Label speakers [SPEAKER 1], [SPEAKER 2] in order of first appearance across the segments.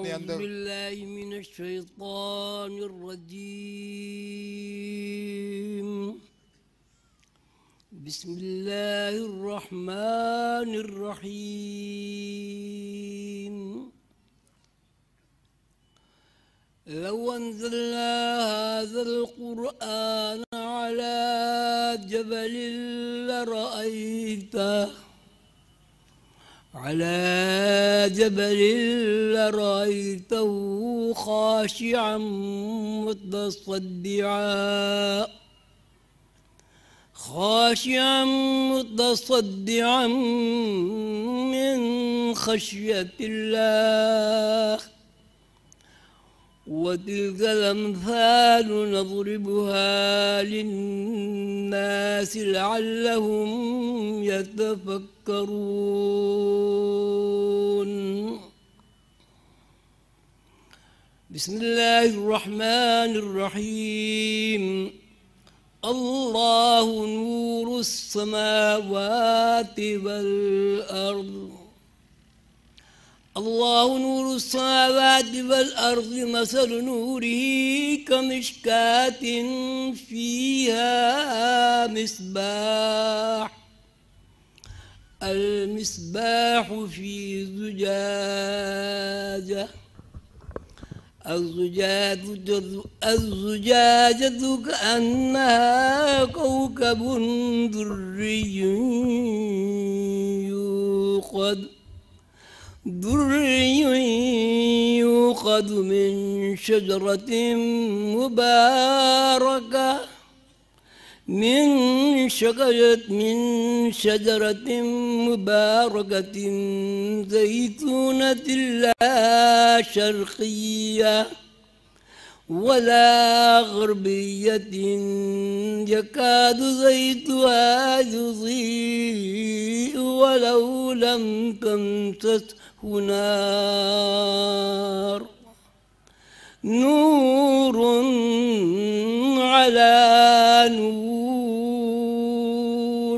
[SPEAKER 1] अपने अंदर।
[SPEAKER 2] बिल्लाहि मिनश शैतानिर रजीम। बिस्मिल्लाहिर रहमानिर रहीम। लौ अंज़लना हाज़ल क़ुरआन अला जबलिन लरअयतहु ख़ाशिअन मुतसद्दिअन मिन ख़श्यतिल्लाह وتلك الأمثال نضربها للناس لعلهم يتفكرون. بسم الله الرحمن الرحيم. الله نور السماوات والأرض. الله نور السماوات والأرض مثل نوره كمشكاة فيها مصباح. المصباح في زجاجة. الزجاجة كأنها كوكب دري يوقد من شجرة مباركة زيتونة لا شرقية ولا غربية يكاد زيتها يضيء ولو لم تمسسه نار. نور على نور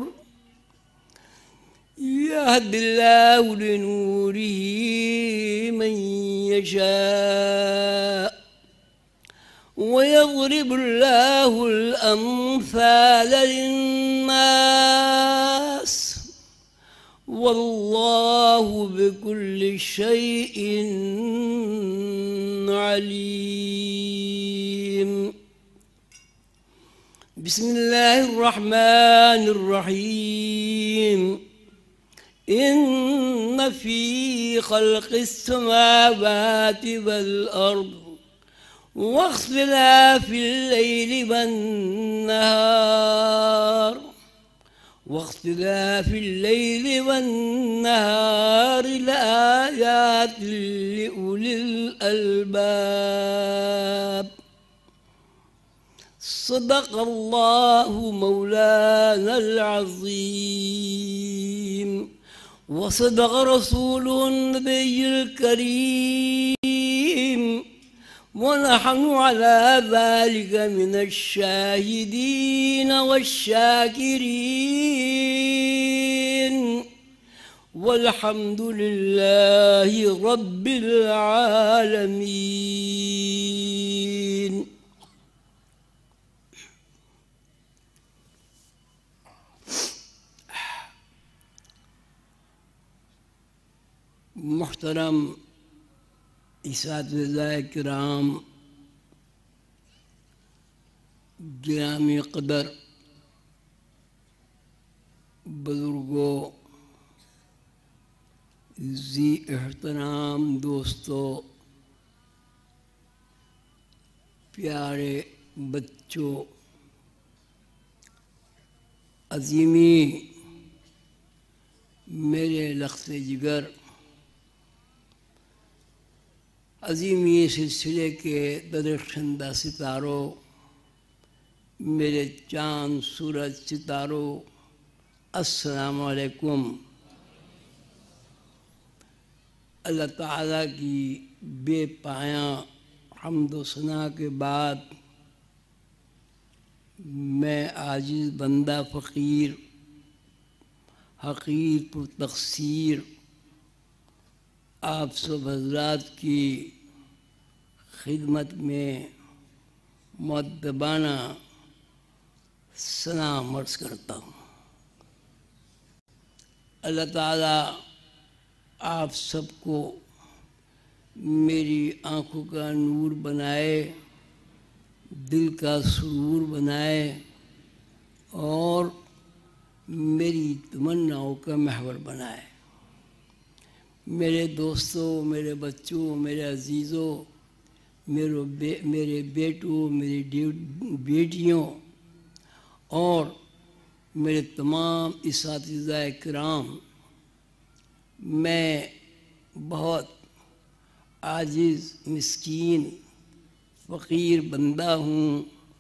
[SPEAKER 2] يهدي الله لنوره من يشاء ويضرب الله الأمثال للناس والله بكل شيء عليم. بسم الله الرحمن الرحيم. إن في خلق السماوات والأرض واختلاف الليل والنهار لآيات لأولي الألباب. صدق الله مولانا العظيم وصدق رسوله النبي الكريم ونحن على ذلك من الشاهدين والشاكرين والحمد لله رب العالمين. محترم اساتذہ کرام، گرامی قدر بزرگوں، ذی احترام دوستوں، پیارے بچوں، عظیمی میرے لخت جگر، عظیمی سلسلے کے درخشندہ ستاروں، میرے چاند سورج ستاروں، السلام علیکم۔ اللہ تعالیٰ کی بے پایاں حمد و ثنا کے بعد میں عاجز بندہ فقیر، حقیر پر تقصیر، آپ سب حضرات کی خدمت میں مؤدبانہ سلام عرض کرتا ہوں۔ اللہ تعالیٰ آپ سب کو میری آنکھوں کا نور بنائے، دل کا سرور بنائے اور میری تمناؤں کا محور بنائے۔ میرے دوستوں، میرے بچوں، میرے عزیزوں، میرے بیٹوں، میری بیٹیوں اور میرے تمام اساتذہ کرام، میں بہت عاجز، مسکین، فقیر بندہ ہوں۔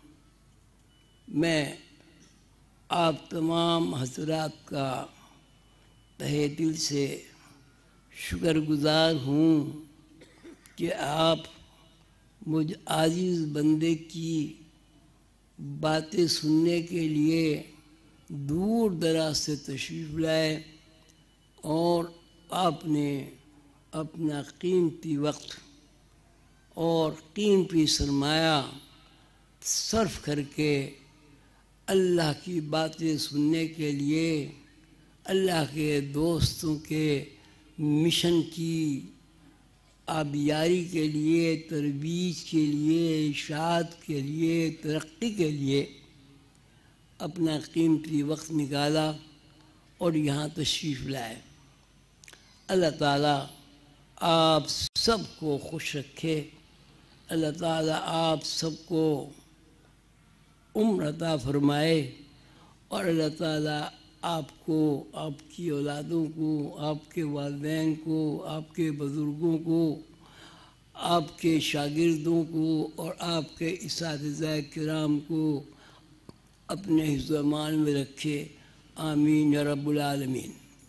[SPEAKER 2] میں آپ تمام حضرات کا تہہ دل سے شکر گزار ہوں کہ آپ مجھ عاجز بندے کی باتیں سننے کے لیے دور دراز سے تشریف لائے اور آپ نے اپنا قیمتی وقت اور قیمتی سرمایہ صرف کر کے اللہ کی باتیں سننے کے لیے، اللہ کے دوستوں کے مشن کی آبیاری کے لیے، ترویج کے لیے، اشاعت کے لیے، ترقی کے لیے اپنا قیمتی وقت نکالا اور یہاں تشریف لائے۔ اللہ تعالیٰ آپ سب کو خوش رکھے، اللہ تعالیٰ آپ سب کو عمر عطا فرمائے اور اللہ تعالیٰ آپ کو، آپ کی اولادوں کو، آپ کے والدین کو، آپ کے بزرگوں کو، آپ کے شاگردوں کو اور آپ کے اساتذہ کرام کو اپنے حفظ و امان میں رکھے، آمین یا رب العالمین۔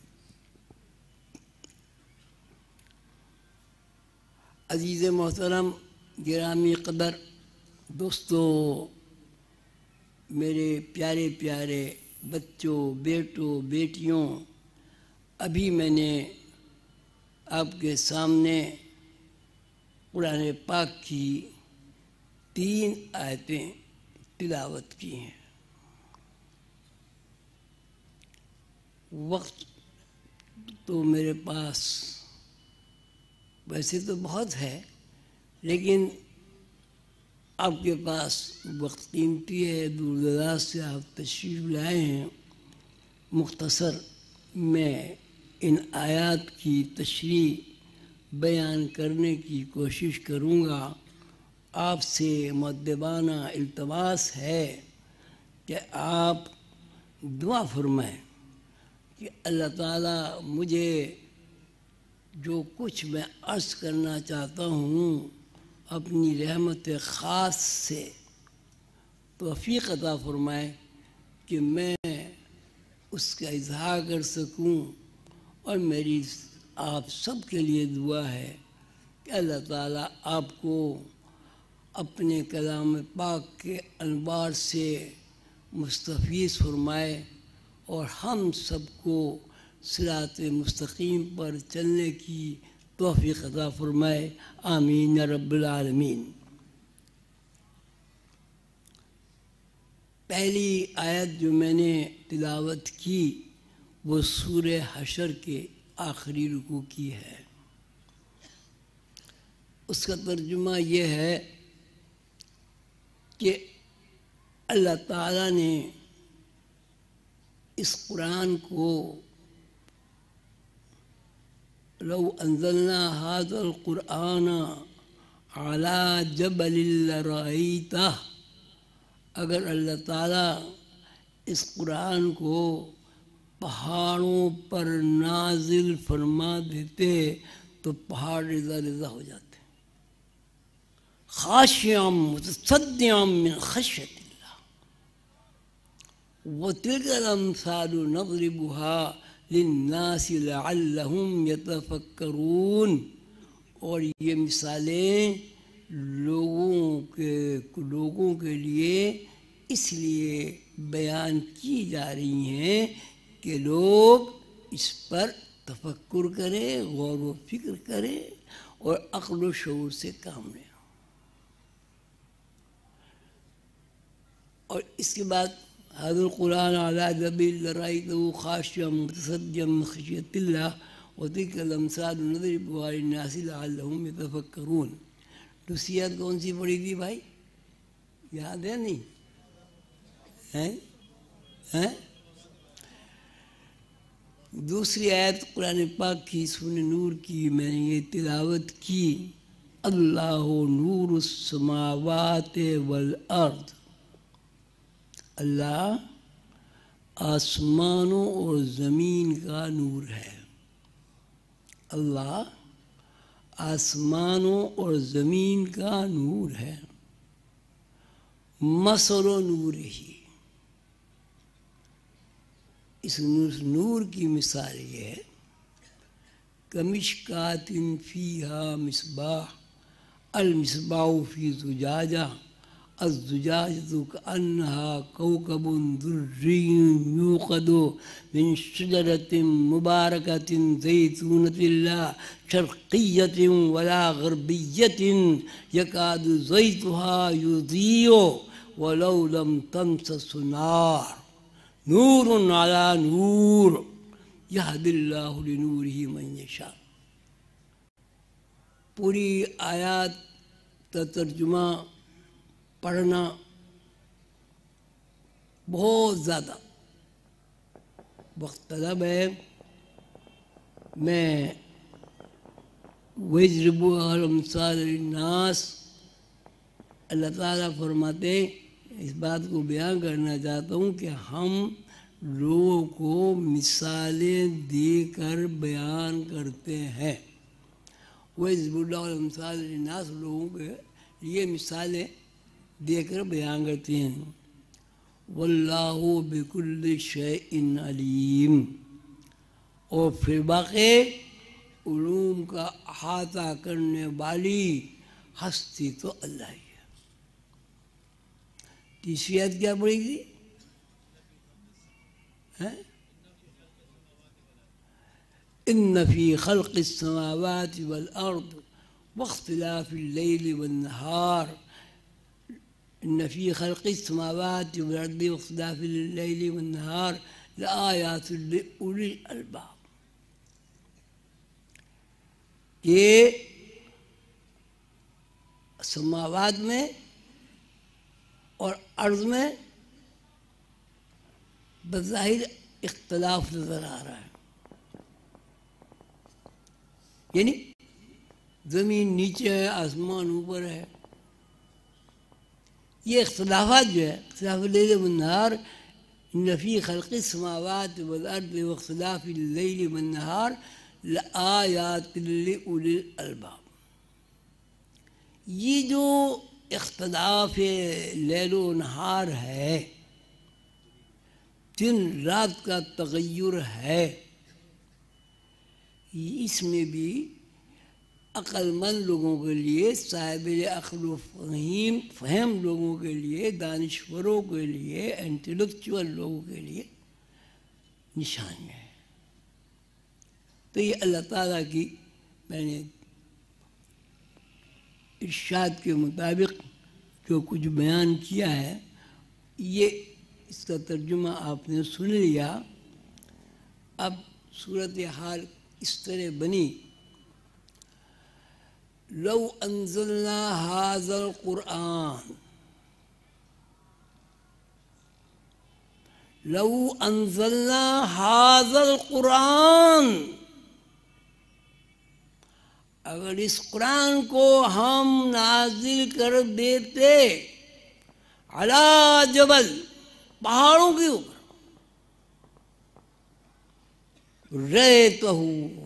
[SPEAKER 2] عزیز محترم، گرامی قدر دوستو، میرے پیارے پیارے بچوں، بیٹوں، بیٹیوں، ابھی میں نے آپ کے سامنے قرآن پاک کی 3 آیتیں تلاوت کی ہیں۔ وقت تو میرے پاس ویسے تو بہت ہے، لیکن آپ کے پاس وقت قیمتی ہے، دور دراز سے آپ تشریف لائے ہیں۔ مختصر میں ان آیات کی تشریح بیان کرنے کی کوشش کروں گا۔ آپ سے مؤدبانہ التماس ہے کہ آپ دعا فرمائیں کہ اللہ تعالیٰ مجھے جو کچھ میں عرض کرنا چاہتا ہوں اپنی رحمت خاص سے توفیق عطا فرمائے کہ میں اس کا اظہار کر سکوں، اور میری آپ سب کے لیے دعا ہے کہ اللہ تعالیٰ آپ کو اپنے کلام پاک کے انوار سے مستفیض فرمائے اور ہم سب کو صراط مستقیم پر چلنے کی توفیق عطا فرمائے، آمین یا رب العالمین۔ پہلی آیت جو میں نے تلاوت کی وہ سورہ حشر کے آخری رکوع کی ہے۔ اس کا ترجمہ یہ ہے کہ اللہ تعالیٰ نے اس قرآن کو لو انزلنا هذا القرآن على جبل لرأيته، اگر اللہ تعالیٰ اس قرآن کو پہاڑوں پر نازل فرما دیتے تو پہاڑ رضا رضا ہو جاتے، خاشعا متصدعا من خشیۃ اللہ، وتلک الامثال نضربها للناس لعلهم يتفکرون، اور یہ مثالیں لوگوں کے لیے اس لیے بیان کی جا رہی ہیں کہ لوگ اس پر تفکر کرے، غور و فکر کرے اور عقل و شعور سے کام لے. اور اس کے بعد هذا القرآن على جبل لرأيته خاشعا متصدعا من خشية الله وتلك الأمثال نضربها للناس لعلهم يتفكرون. نصیحت کون سی پڑھی تھی بھائی؟ یاد ہے نہیں؟ ہیں؟ دوسری آیت قرآن پاک کی سورہ نور کی میں نے یہ تلاوت کی. اللہ نور السماوات والارض، اللہ آسمانوں اور زمین کا نور ہے. اللہ آسمانوں اور زمین کا نور ہے. مثل نور ہی، اس نور کی مثال یہ ہے کمشکات فیہا مصباح، المصباح فی زجاجہ، الزجاجۃ کأنہا کوکب درّی یوقد من شجرۃ مبارکۃ زیتونۃ لا شرقیۃ ولا غربیۃ یکاد زیتها یضیء ولو لم تمسس نار نور علی نور یہدی اللہ لنورہ من یشاء. پوری آیات کا ترجمہ پڑھنا بہت زیادہ وقت طلب ہے. میں وَيَضْرِبُوا الْأَمْثَالَ لِلنَّاسِ، اللہ تعالیٰ فرماتے ہیں، اس بات کو بیان کرنا چاہتا ہوں کہ ہم لوگوں کو مثالیں دے کر بیان کرتے ہیں. وَيَضْرِبُوا الْأَمْثَالَ لِلنَّاسِ، لوگوں کے یہ مثالیں دے کر بیان کرتے ہیں. واللہ بکل شیء علیم، اور پھر باقی علوم کا احاطہ کرنے والی ہستی تو اللہ ہی ہے. تیسری آیت کیا پڑھی تھی؟ ان فی خلق السماوات والارض واختلاف اللیل والنہار، ان فی خلق السماوات والارض واختلاف اللیل والنہار لآیات لأولی الالباب. یہ سماوات میں اور ارض میں بظاہر اختلاف نظر آ رہا ہے، یعنی زمین نیچے ہے، آسمان اوپر ہے. یہ اختلافات جو ہے، اختلاف اللیل والنہار، ان فی خلق السماوات والارض واختلاف اللیل والنہار لآیات لأولی الالباب. یہ جو اختلاف لیل و نہار ہے، دن رات کا تغیر ہے، اس میں بھی عقل مند لوگوں کے لیے، صاحب عقل و فہم لوگوں کے لیے، دانشوروں کے لیے، انٹلیکچوئل لوگوں کے لیے نشانی ہے. تو یہ اللہ تعالیٰ کی میں نے ارشاد کے مطابق جو کچھ بیان کیا ہے، یہ اس کا ترجمہ آپ نے سن لیا. اب صورتحال اس طرح بنی، لو انزلنا هذا القرآن، لو انزلنا هذا القرآن، اگر اس قرآن کو ہم نازل کر دیتے علی جبل، پہاڑوں کے اوپر، رأیتہ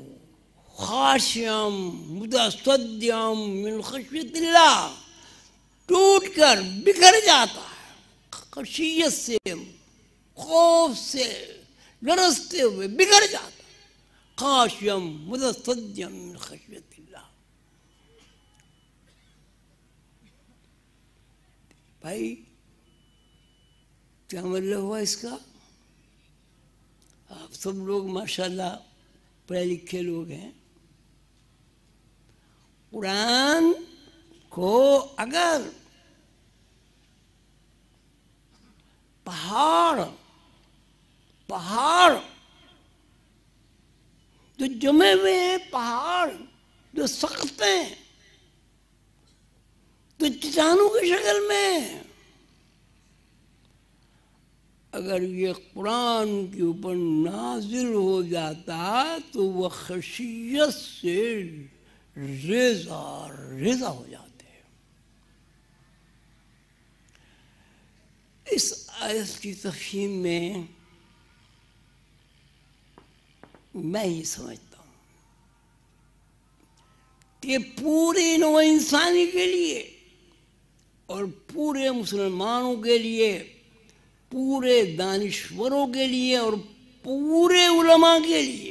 [SPEAKER 2] خاشعا متصدعا من خشیۃ اللہ، ٹوٹ کر بکھر جاتا ہے خشیت سے، خوف سے لرزتے ہوئے بکھر جاتا ہے. خاشعا متصدعا من خشیۃ اللہ. بھائی کیا مطلب ہوا اس کا؟ آپ سب لوگ ماشاءاللہ پڑھے لکھے لوگ ہیں. قرآن کو اگر پہاڑ جو جمے ہوئے ہیں، پہاڑ جو سخت ہیں، تو چٹانوں کی شکل میں اگر یہ قرآن کے اوپر نازل ہو جاتا تو وہ خشیت سے ریزہ ہو جاتے. اس آیت کی تفہیم میں میں یہ سمجھتا ہوں کہ پوری نوع انسانی کے لیے اور پورے مسلمانوں کے لیے، پورے دانشوروں کے لیے اور پورے علماء کے لیے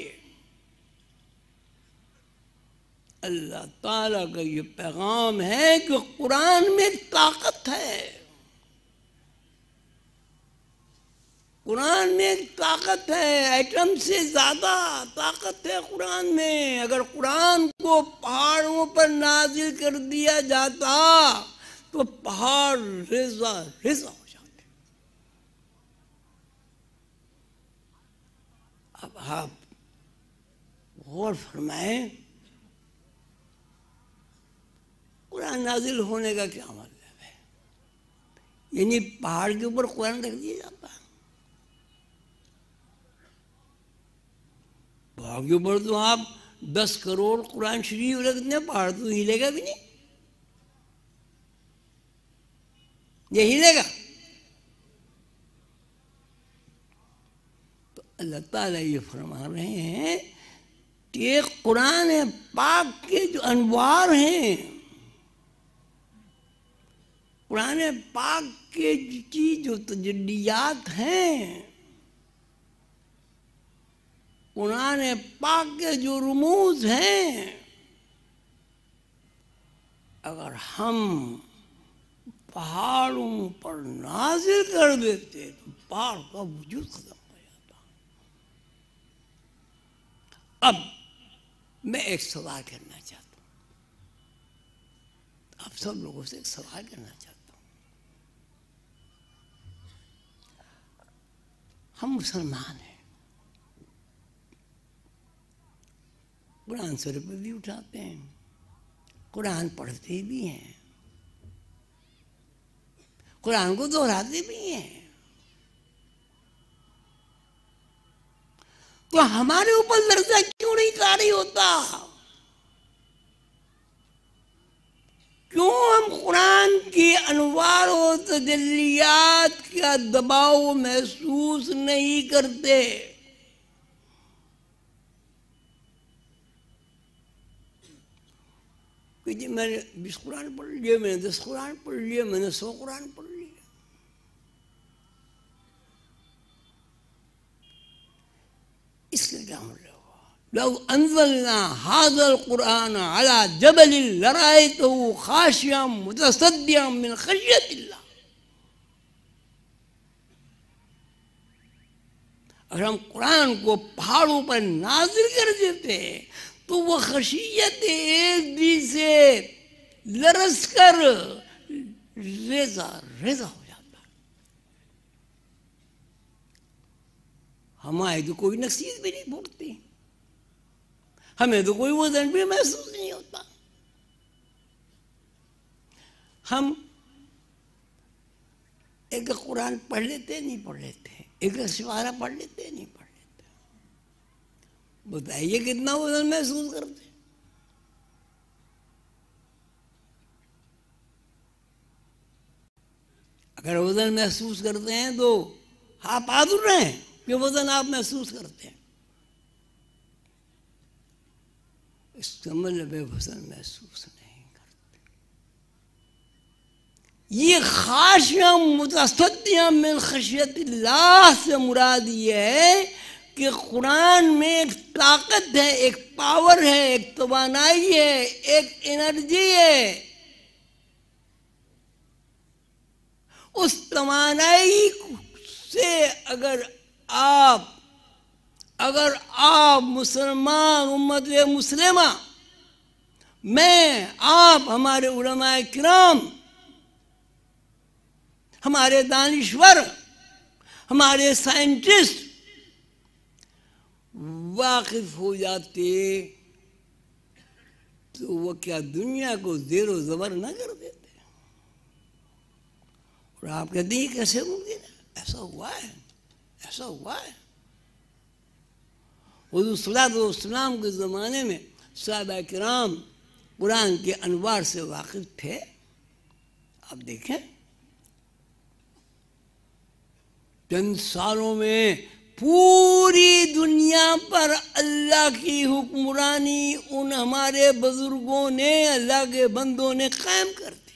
[SPEAKER 2] اللہ تعالیٰ کا یہ پیغام ہے کہ قرآن میں ایک طاقت ہے. قرآن میں ایک طاقت ہے، ایٹم سے زیادہ طاقت ہے قرآن میں. اگر قرآن کو پہاڑوں پر نازل کر دیا جاتا تو پہاڑ ریزہ ہو جاتے. اب آپ غور فرمائیں، قرآن نازل ہونے کا کیا مطلب ہے؟ یعنی پہاڑ کے اوپر قرآن رکھ دیا جاتا ہے. پہاڑ کے اوپر تو آپ 10 کروڑ قرآن شریف رکھ دیں، پہاڑ تو ہلے گا بھی نہیں. یہ ہلے گا؟ تو اللہ تعالیٰ یہ فرما رہے ہیں کہ قرآن پاک کے جو انوار ہیں، قرآن پاک کی جو تجلیات ہیں، قرآن پاک کے جو رموز ہیں، اگر ہم پہاڑوں پر نازل کر دیتے تو پہاڑ کا وجود ختم ہو جاتا. اب میں ایک سوال کرنا چاہتا ہوں، آپ سب لوگوں سے ایک سوال کرنا چاہتا ہوں. ہم مسلمان ہیں، قرآن سر پہ بھی اٹھاتے ہیں، قرآن پڑھتے بھی ہیں، قرآن کو دہراتے بھی ہیں. تو ہمارے اوپر لرزہ کیوں نہیں طاری ہوتا؟ کیوں ہم قرآن کی انوار و تجلیات کا دباؤ محسوس نہیں کرتے؟ کہ جی میں نے 20 قرآن پڑھ لیے، میں نے 10 قرآن پڑھ لیے، میں نے 100 قرآن پڑھ لیے. اس کا کیا مطلب ہوا؟ لو انزلنا هذا القرآن على جبل لرأيته خاشعا متصدعا من خشية اللہ. اگر ہم قرآن کو پہاڑوں پر نازل کر دیتے تو وہ خشیت ایک بھی سے لرز کر ریزہ ہو جاتا. ہمارے تو کوئی نصیب بھی نہیں پھوٹتی، ہمیں تو کوئی وزن بھی محسوس نہیں ہوتا. ہم ایک قرآن پڑھ لیتے نہیں پڑھ لیتے، ایک سپارہ پڑھ لیتے نہیں پڑھ لیتے. بتائیے کتنا وزن محسوس کرتے؟ اگر وزن محسوس کرتے ہیں تو آپ آدر رہے ہیں کہ وزن آپ محسوس کرتے ہیں. اس کا مطلب وزن محسوس نہیں کرتے. یہ خاشعا متصدعا من خشیت اللہ سے مراد یہ ہے کہ قرآن میں ایک طاقت ہے، ایک پاور ہے، ایک توانائی ہے، ایک انرجی ہے. اس توانائی سے اگر آپ اگر آپ مسلمان امت مسلمہ، میں آپ، ہمارے علماء کرام، ہمارے دانشور، ہمارے سائنٹسٹ واقف ہو جاتے تو وہ کیا دنیا کو زیر و زبر نہ کر دیتے؟ اور آپ کہتے ہیں کیسے ممکن ہے؟ ایسا ہوا ہے، ایسا ہوا ہے۔ حضور صلی اللہ علیہ وسلم کے زمانے میں صحابہ کرام قرآن کے انوار سے واقف تھے۔ آپ دیکھیں چند سالوں میں پوری دنیا پر اللہ کی حکمرانی ان ہمارے بزرگوں نے، اللہ کے بندوں نے قائم کر دی۔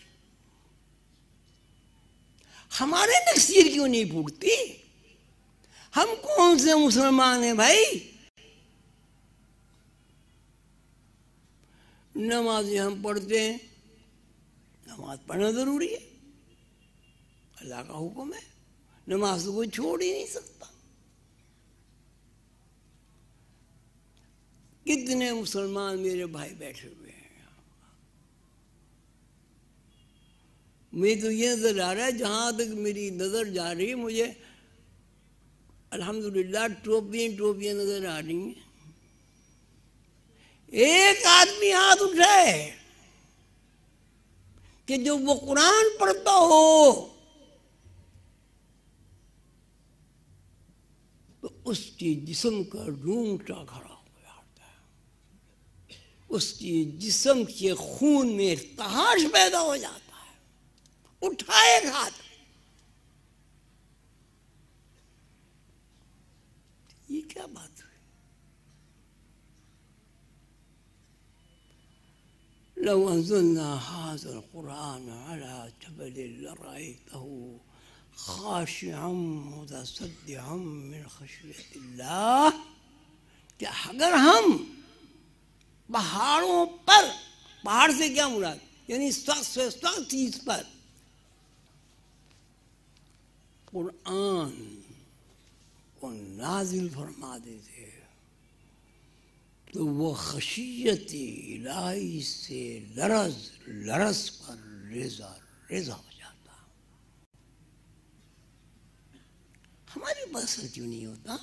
[SPEAKER 2] ہمارے نقصیر کیوں نہیں پھوٹتی؟ ہم کون سے مسلمان ہیں بھائی؟ نمازیں ہم پڑھتے ہیں، نماز پڑھنا ضروری ہے، اللہ کا حکم ہے، نماز کو کوئی چھوڑ ہی نہیں سکتا۔ کتنے مسلمان میرے بھائی بیٹھے ہوئے ہیں، مجھے تو یہ نظر آ رہا ہے، جہاں تک میری نظر جا رہی ہے مجھے الحمدللہ ٹوپیاں نظر آ رہی ہیں۔ ایک آدمی ہاتھ اٹھائے کہ جو وہ قرآن پڑھتا ہو تو اس کی جسم کا رونگٹا کھڑا ہو جاتا ہے، اس کی جسم کے خون میں ارتعاش پیدا ہو جاتا ہے۔ اٹھائے ہاتھ، یہ کیا بات ہوئی؟ لو انزلنا هذا القرآن على جبل لرأيته خاشعا متصدعا من خشية اللہ، کہ اگر ہم پہاڑوں پر، پہاڑ سے کیا مراد؟ یعنی سخت سے سخت چیز پر قرآن کو نازل فرما دیتے تو وہ خشیت الہی سے لرز پر ریزہ ہو جاتا۔ ہمارے پاس اثر کیوں نہیں ہوتا؟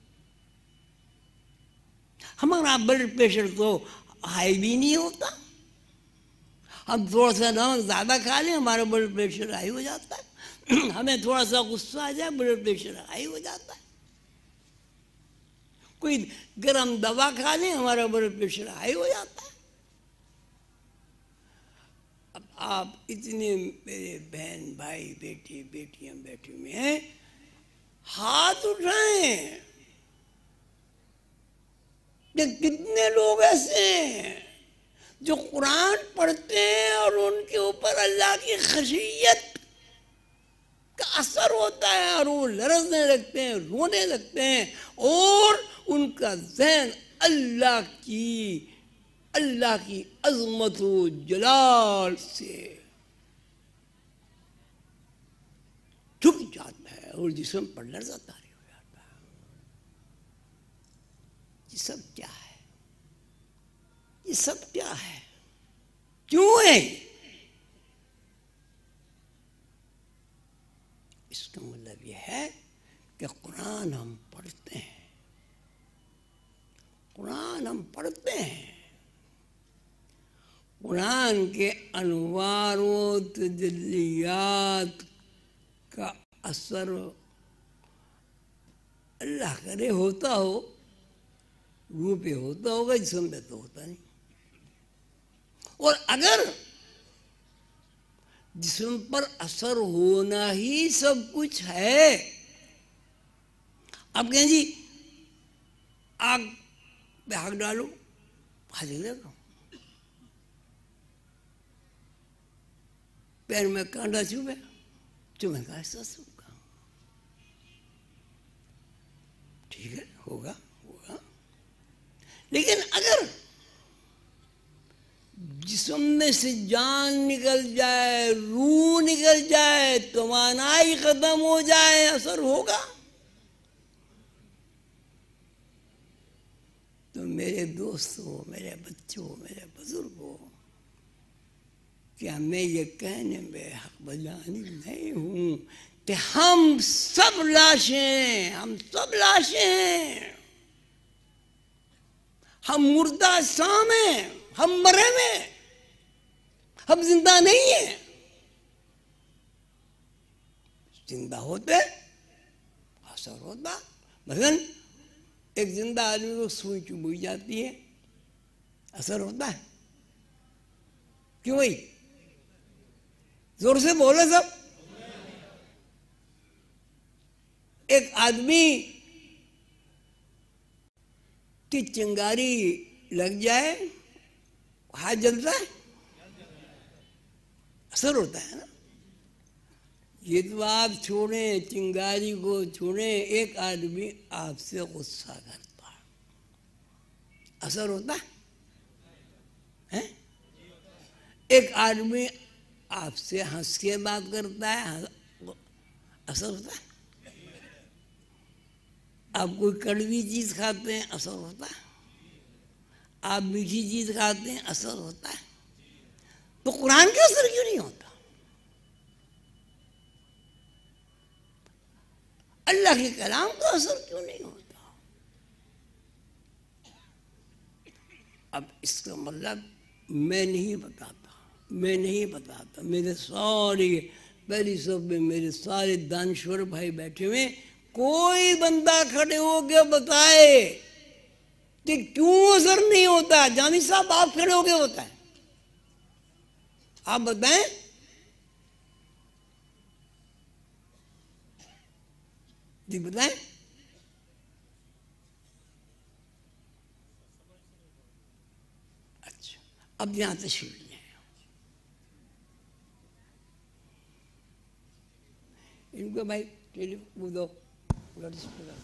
[SPEAKER 2] ہمارا بلڈ پریشر تو ہائی بھی نہیں ہوتا، ہم تھوڑا سا نمک زیادہ کھا لیں ہمارا بلڈ پریشر ہائی ہو جاتا ہے، ہمیں تھوڑا سا غصہ آ جائے بلڈ پریشر ہائی ہو جاتا ہے، کوئی گرم دوا کھا لیں ہمارا بلڈ پریشر ہائی ہو جاتا ہے۔ اب آپ اتنے میرے بہن بھائی بیٹیاں بیٹھے ہوئے ہیں، ہاتھ اٹھائیں کہ کتنے لوگ ایسے ہیں جو قرآن پڑھتے ہیں اور ان کے اوپر اللہ کی خشیت کا اثر ہوتا ہے اور وہ لرزنے لگتے ہیں، رونے لگتے ہیں، اور ان کا ذہن اللہ کی عظمت و جلال سے جھک جاتا ہے اور جسم پر لرزہ طاری ہو جاتا ہے۔ یہ سب کیا ہے؟ یہ سب کیا ہے؟ کیوں ہے؟ اس کا مطلب یہ ہے کہ قرآن ہم پڑھتے ہیں، قرآن ہم پڑھتے ہیں، قرآن کے انوار و تجلیات کا اثر اللہ کرے ہوتا ہو، روح پہ ہوتا ہوگا، جسم پہ تو ہوتا نہیں۔ اور اگر جسم پر اثر ہونا ہی سب کچھ ہے، اب کہیں جی آگ پہ آگ ڈالو، جلے گا، پیر میں کانٹا چبھے کا احساس ہوگا، ٹھیک ہے، ہوگا۔ لیکن اگر جسم میں سے جان نکل جائے، روح نکل جائے، توانائی ختم ہو جائے، اثر ہوگا؟ میرے دوستوں، میرے بچوں، میرے بزرگوں، کیا میں یہ کہنے میں حق بجانب نہیں ہوں کہ ہم سب لاشیں، ہم سب لاشیں ہیں، ہم مردہ شام ہیں، ہم مرے ہوئے ہیں، ہم زندہ نہیں ہیں. زندہ ہوتے اثر ہوتا. مثلا ایک زندہ آدمی کو سوئی چبھائی جاتی ہے، اثر ہوتا ہے. کیوں بھائی؟ زور سے بولو سب. ایک آدمی کی چنگاری لگ جائے، ہاتھ جلتا ہے، اثر ہوتا ہے نا. یہ تو آپ چھوڑیں، چنگاری کو چھوڑیں، ایک آدمی آپ سے غصہ کرتا ہے، اثر ہوتا ہے. ایک آدمی آپ سے ہنس کے بات کرتا ہے، اثر ہوتا ہے. آپ کوئی کڑوی چیز کھاتے ہیں، اثر ہوتا ہے. آپ میٹھی چیز کھاتے ہیں، اثر ہوتا ہے. تو قرآن کا اثر کیوں نہیں ہوتا؟ اللہ کے کلام کا اثر کیوں نہیں ہوتا؟ اب اس کا مطلب میں نہیں بتاتا. میرے سارے پہلی صف میں میرے سارے دانشور بھائی بیٹھے ہوئے، کوئی بندہ کھڑے ہو کے بتائے کہ کیوں اثر نہیں ہوتا. جامی صاحب آپ کھڑے ہو کے بتائیں، آپ بتائیں. جی بتائیں. اچھا، اب یہاں تشریف لیں. ان کو بھائی ٹیلی دو، لاؤڈ اسپیکر.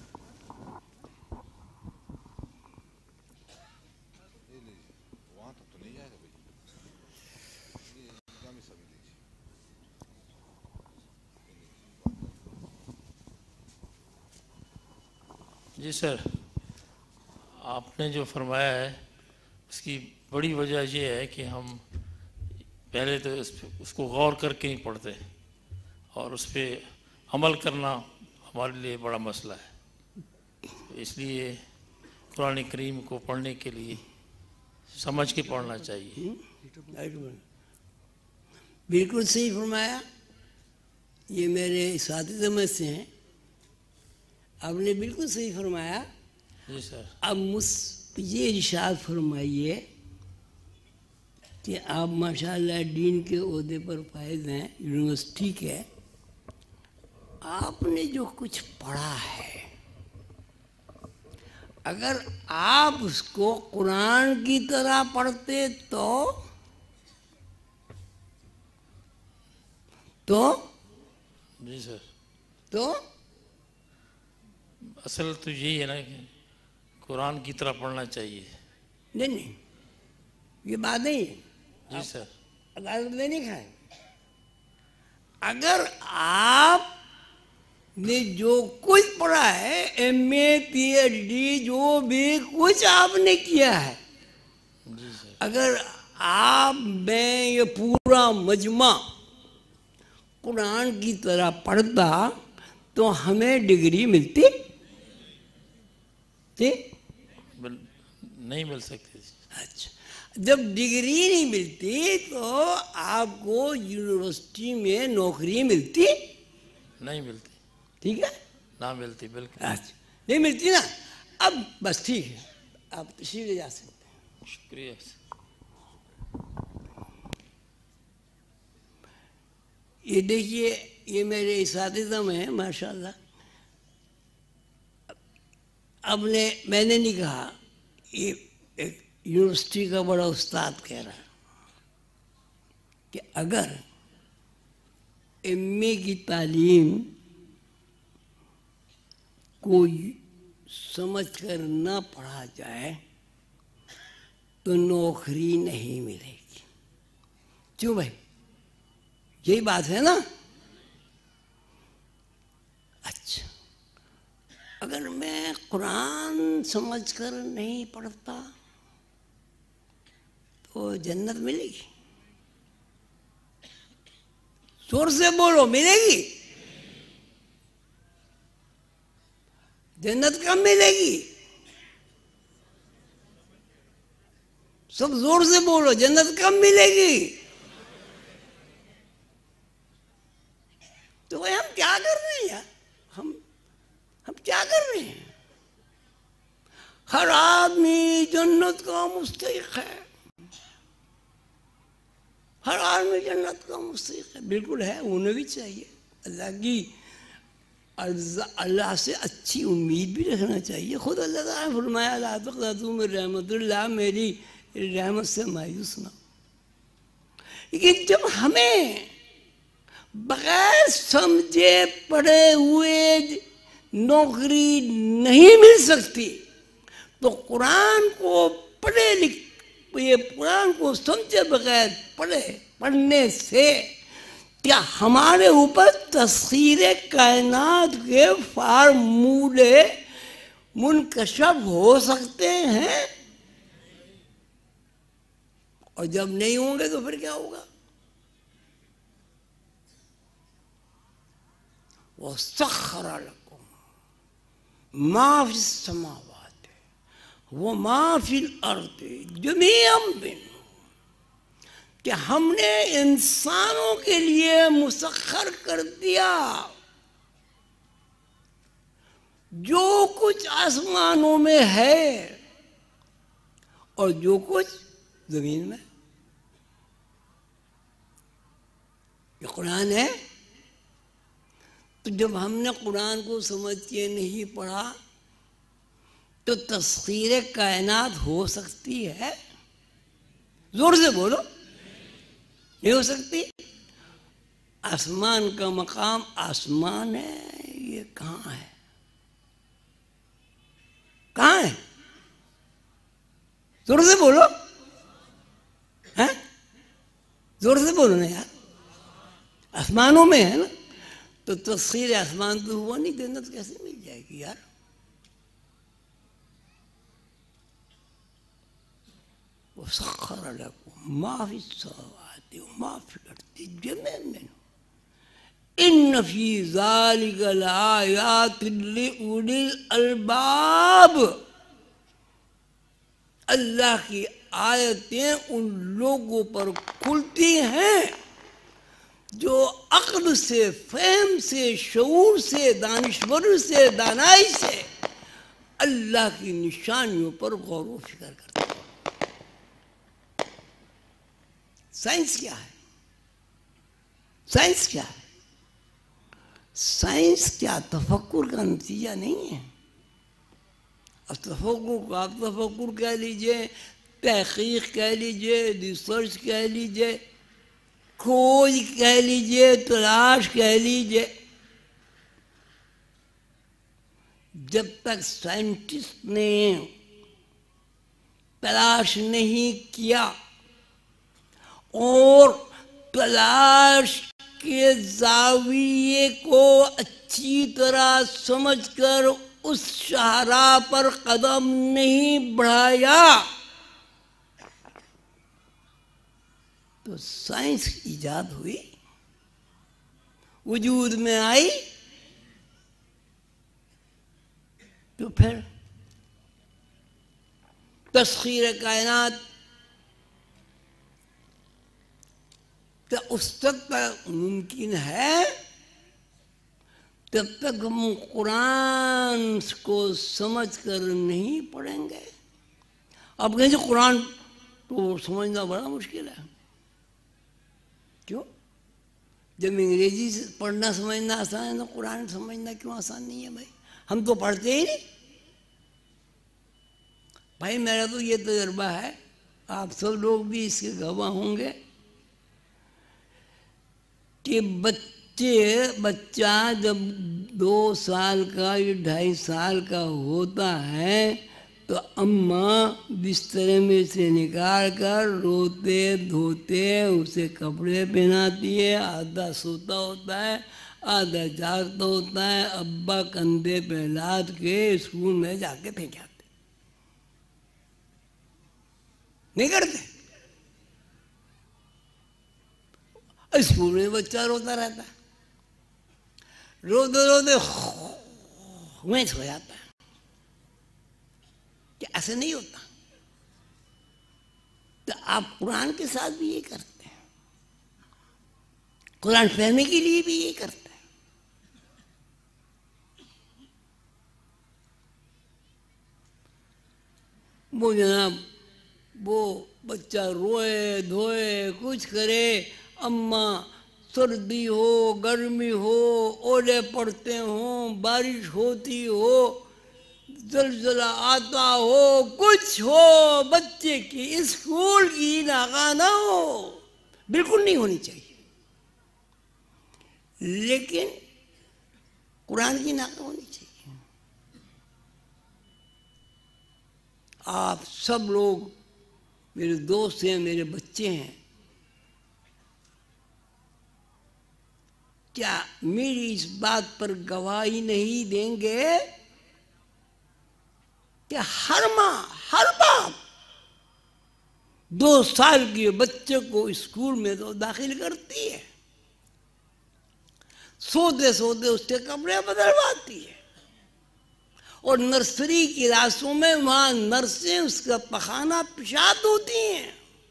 [SPEAKER 1] جی سر، آپ نے جو فرمایا ہے اس کی بڑی وجہ یہ ہے کہ ہم پہلے تو اس کو غور کر کے نہیں پڑھتے، اور اس پہ عمل کرنا ہمارے لیے بڑا مسئلہ ہے. اس لیے قرآن کریم کو پڑھنے کے لیے سمجھ کے پڑھنا چاہیے.
[SPEAKER 2] بالکل صحیح فرمایا. یہ میرے اساتذہ میں سے ہیں. آپ نے بالکل صحیح فرمایا.
[SPEAKER 1] جی سر.
[SPEAKER 2] اب یہ ارشاد فرمائیے کہ آپ ماشاءاللہ ڈین کے عہدے پر فائز ہیں، یونیورسٹی کے. آپ نے جو کچھ پڑھا ہے، اگر آپ اس کو قرآن کی طرح پڑھتے تو
[SPEAKER 1] جی سر،
[SPEAKER 2] تو
[SPEAKER 1] اصل تو یہی ہے نا کہ قرآن کی طرح پڑھنا چاہیے.
[SPEAKER 2] نہیں، یہ بات نہیں ہے.
[SPEAKER 1] جی سر.
[SPEAKER 2] عدالت میں نہیں کھائے. اگر آپ نے جو کچھ پڑھا ہے، M A P H D جو بھی کچھ آپ نے کیا ہے،
[SPEAKER 1] جی سر.
[SPEAKER 2] اگر آپ میں یہ پورا مجمع قرآن کی طرح پڑھتا تو ہمیں ڈگری ملتی تھی؟
[SPEAKER 1] نہیں مل سکتی.
[SPEAKER 2] اچھا، جب ڈگری نہیں ملتی تو آپ کو یونیورسٹی میں نوکری ملتی؟
[SPEAKER 1] نہیں ملتی.
[SPEAKER 2] ٹھیک ہے،
[SPEAKER 1] نہ ملتی بالکل.
[SPEAKER 2] اچھا نہیں ملتی نا. اب بس ٹھیک ہے، آپ تشریف لے جا سکتے ہیں.
[SPEAKER 1] شکریہ.
[SPEAKER 2] یہ دیکھیے، یہ میرے اساتذہ میں ہیں ماشاءاللہ. اب میں نے نہیں کہا، یہ ایک یونیورسٹی کا بڑا استاد کہہ رہا ہے کہ اگر ایم اے کی تعلیم کوئی سمجھ کر نہ پڑھا جائے تو نوکری نہیں ملے گی. کیوں بھائی؟ یہی بات ہے نا. اچھا، اگر اگر میں قرآن سمجھ کر نہیں پڑھتا تو جنت ملے گی؟ زور سے بولو، ملے گی؟ جنت کب ملے گی؟ سب زور سے بولو، جنت کب ملے گی؟ تو بھائی ہم کیا کر رہے ہیں یار؟ ہم کیا کر رہے ہیں؟ ہر آدمی جنت کا مستحق ہے، ہر آدمی جنت کا مستحق ہے، بالکل ہے، انہیں بھی چاہیے اللہ سے اچھی امید بھی رکھنا چاہیے۔ خود اللہ تعالیٰ نے فرمایا لا تقنطوا من رحمت اللہ، میری رحمت سے مایوس نہ ہو۔ لیکن جب ہمیں بغیر سمجھے پڑھے ہوئے نوکری نہیں مل سکتی تو قرآن کو قرآن کو سمجھے بغیر پڑھنے سے کیا ہمارے اوپر تسخیر کائنات کے فارمولے منکشف ہو سکتے ہیں؟ اور جب نہیں ہوں گے تو پھر کیا ہوگا؟ وَسَخَّرَ لَكُم مَا فِي السَّمَاوَاتِ وَمَا فِي الْأَرْضِ جَمِيعًا مِّنْهُ، کہ ہم نے انسانوں کے لیے مسخر کر دیا جو کچھ آسمانوں میں ہے اور جو کچھ زمین میں۔ یہ قرآن ہے، تو جب ہم نے قرآن کو سمجھ کے نہیں پڑھا تو تسخیر کائنات ہو سکتی ہے؟ زور سے بولو، نہیں ہو سکتی۔ آسمان کا مقام آسمان ہے، یہ کہاں ہے؟ کہاں ہے؟ زور سے بولو، زور سے بولو نا یار، آسمانوں میں ہے نا، تو تسخیر آسمان تو ہوا نہیں، جنت کیسے مل جائے گی یار؟ وَسَخَّرَ لَكُم مَا فِي السَّمَاوَاتِ وَمَا فِي الْأَرْضِ جَمِيعًا مِّنْهُ إِنَّ فِي ذَلِكَ لَآيَاتٍ لِأُولِي الْأَلْبَابِ۔ اللہ کی آیتیں ان لوگوں پر کھلتی ہیں جو عقل سے، فہم سے، شعور سے، دانشوری سے، دانائی سے اللہ کی نشانیوں پر غور و فکر کرتے ہیں۔ سائنس کیا ہے؟ سائنس کیا ہے؟ سائنس کیا تفکر کا نتیجہ نہیں ہے؟ اب تفکر کو آپ تفکر کہہ لیجئے، تحقیق کہہ لیجئے، ریسرچ کہہ لیجئے، کھوج کہہ لیجئے، تلاش کہہ لیجئے، جب تک سائنٹسٹ نے تلاش نہیں کیا اور تلاش کے زاویے کو اچھی طرح سمجھ کر اس شاہراہ پر قدم نہیں بڑھایا تو سائنس ایجاد ہوئی، وجود میں آئی، تو پھر تسخیر کائنات تو اس تک ممکن ہے تب تک ہم قرآن کو سمجھ کر نہیں پڑھیں گے۔ اب کہیں قرآن تو سمجھنا بڑا مشکل ہے، کیوں؟ جب انگریزی سے پڑھنا سمجھنا آسان ہے تو قرآن سمجھنا کیوں آسان نہیں ہے بھائی؟ ہم تو پڑھتے ہی نہیں۔ بھائی میرا تو یہ تجربہ ہے، آپ سب لوگ بھی اس کے گواہ ہوں گے کہ بچہ جب 2 سال کا یا 2.5 سال کا ہوتا ہے تو اماں بستر میں سے نکال کر روتے دھوتے اسے کپڑے پہناتی ہے، آدھا سوتا ہوتا ہے، آدھا جاگتا ہوتا ہے، ابا کندھے پہ لاد کے اسکول میں جا کے پھینک آتے. نہیں کرتے؟ اسکول میں بچہ روتا رہتا ہے، روتے روتے میں سو جاتا ہے. کہ ایسے نہیں ہوتا؟ تو آپ قرآن کے ساتھ بھی یہ کرتے ہیں، قرآن پڑھنے کے لیے بھی یہ کرتے ہیں. وہ جناب وہ بچہ روئے دھوئے کچھ کرے، اماں سردی ہو گرمی ہو، اولے پڑتے ہوں، بارش ہوتی ہو، زلزلہ آتا ہو، کچھ ہو، بچے کی اسکول کی ناکہ نہ ہو، بالکل نہیں ہونی چاہیے، لیکن قرآن کی ناکہ ہونی چاہیے. آپ سب لوگ میرے دوست ہیں، میرے بچے ہیں، کیا میری اس بات پر گواہی نہیں دیں گے کہ ہر ماں، ہر باپ 2 سال کے بچے کو اسکول میں تو داخل کرتی ہے، سوتے سوتے اس کے کپڑے بدلواتی ہے، اور نرسری کی کلاسوں میں وہاں نرسیں اس کا پخانہ پیشاب دھوتی ہیں.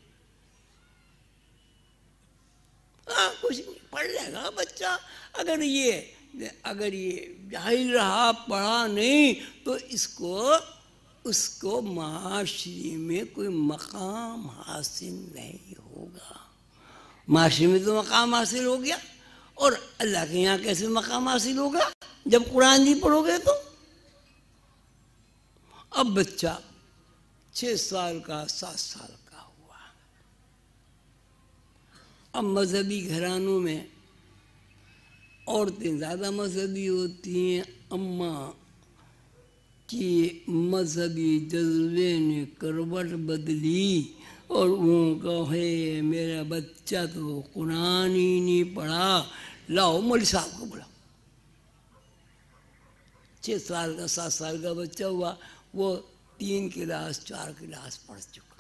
[SPEAKER 2] ہاں کچھ نہیں، پڑھ لے گا بچہ. اگر یہ جاہل رہا، پڑھا نہیں، تو اس کو معاشرے میں کوئی مقام حاصل نہیں ہوگا. معاشرے میں تو مقام حاصل ہو گیا، اور اللہ کے یہاں کیسے مقام حاصل ہوگا جب قرآن نہیں پڑھو گے تو؟ اب بچہ 6 سال کا 7 سال کا ہوا. اب مذہبی گھرانوں میں عورتیں زیادہ مذہبی ہوتی ہیں. اماں کی مذہبی جذبے نے کروٹ بدلی، اور وہ کہے میرا بچہ تو قرآن ہی نہیں پڑھا، لاؤ مولوی صاحب کو بلاؤ. 6 سال کا 7 سال کا بچہ ہوا، وہ 3 کلاس 4 کلاس پڑھ چکا.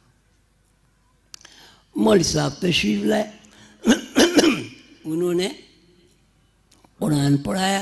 [SPEAKER 2] مولوی صاحب تشریف لائے، انہوں نے قرآن پڑھایا.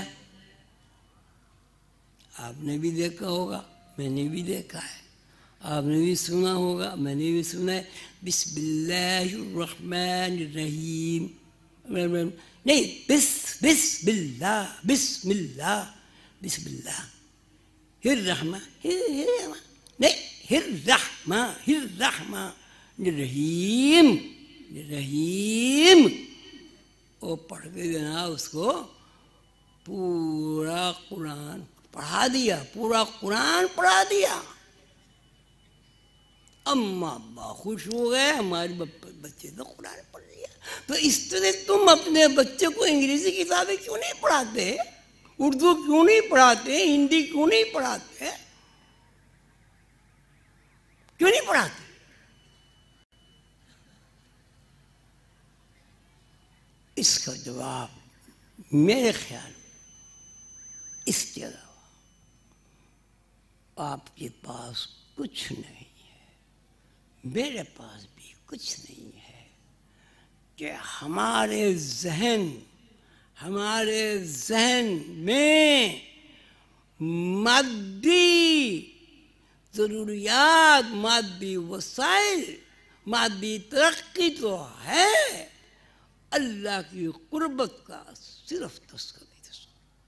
[SPEAKER 2] آپ نے بھی دیکھا ہوگا، میں نے بھی دیکھا ہے، آپ نے بھی سنا ہوگا، میں نے بھی سنا ہے. بسم اللہ الرحمن الرحیم، نہیں بسم اللہ، بسم اللہ، بسم اللہ الرحمن، نہیں الرحمن الرحیم، الرحیم. وہ پڑھ کے جناب اس کو پورا قرآن پڑھا دیا، پورا قرآن پڑھا دیا. اماں ابا خوش ہو گئے، ہمارے بچے تو قرآن پڑھ لیا. تو اس طرح تم اپنے بچے کو انگریزی کتابیں کیوں نہیں پڑھاتے، اردو کیوں نہیں پڑھاتے، ہندی کیوں نہیں پڑھاتے، کیوں نہیں پڑھاتے؟ اس کا جواب میرے خیال اس کے علاوہ آپ کے پاس کچھ نہیں ہے، میرے پاس بھی کچھ نہیں ہے، کہ ہمارے ذہن میں مادی ضروریات، مادی وسائل، مادی ترقی تو ہے، اللہ کی قربت کا صرف تذکرہ نہیں تھا.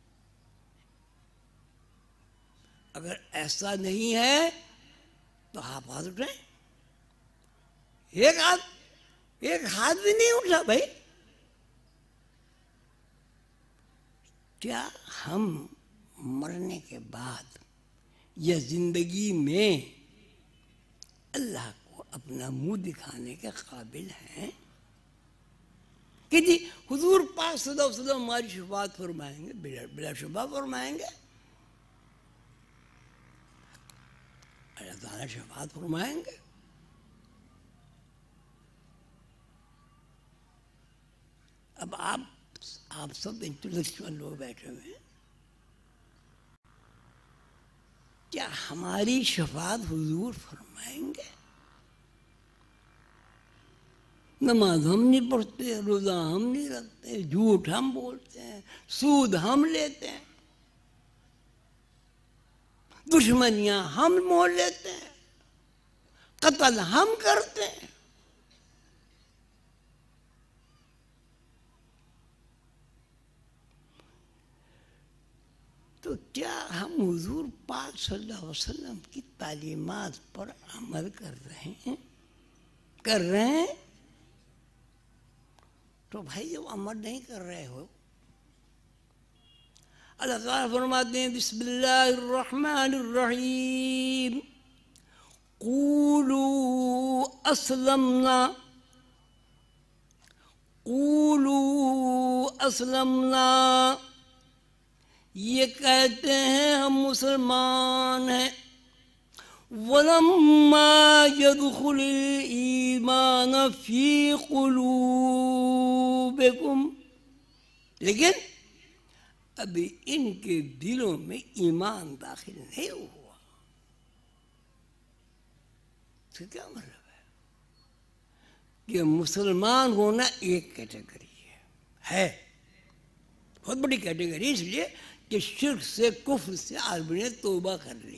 [SPEAKER 2] اگر ایسا نہیں ہے تو آپ ہاتھ اٹھائیں. ایک ہاتھ بھی نہیں اٹھا بھائی. کیا ہم مرنے کے بعد یا زندگی میں اللہ کو اپنا منہ دکھانے کے قابل ہیں کہ جی حضور پاک صلی اللہ علیہ وسلم ہماری شفاعت فرمائیں گے؟ بلا شبہ فرمائیں گے. اللہ تعالیٰ شفاعت فرمائیں گے. اب آپ آپ سب انٹلیکچوئل لوگ بیٹھے ہوئے ہیں، کیا ہماری شفاعت حضور فرمائیں گے؟ نماز ہم نہیں پڑھتے، روزہ ہم نہیں رکھتے، جھوٹ ہم بولتے ہیں، سود ہم لیتے ہیں، دشمنیاں ہم مول لیتے ہیں، قتل ہم کرتے ہیں، تو کیا ہم حضور پاک صلی اللہ علیہ وسلم کی تعلیمات پر عمل کر رہے ہیں؟ کر رہے ہیں؟ تو بھائی جب عمل نہیں کر رہے ہو، اللہ تعالیٰ فرماتے ہیں بسم اللہ الرحمن الرحیم قولوا اسلمنا، قولوا اسلمنا، یہ کہتے ہیں ہم مسلمان ہیں، وَلَمَّا يَدْخُلِ الْإِيمَانَ فِي قُلُوبِكُمْ، لیکن ابھی ان کے دلوں میں ایمان داخل نہیں ہوا۔ تو کیا مطلب ہے کہ مسلمان ہونا ایک کیٹیگری ہے، بہت بڑی کیٹیگری، اس لیے کہ شرک سے، کفر سے آدمی نے توبہ کر لی۔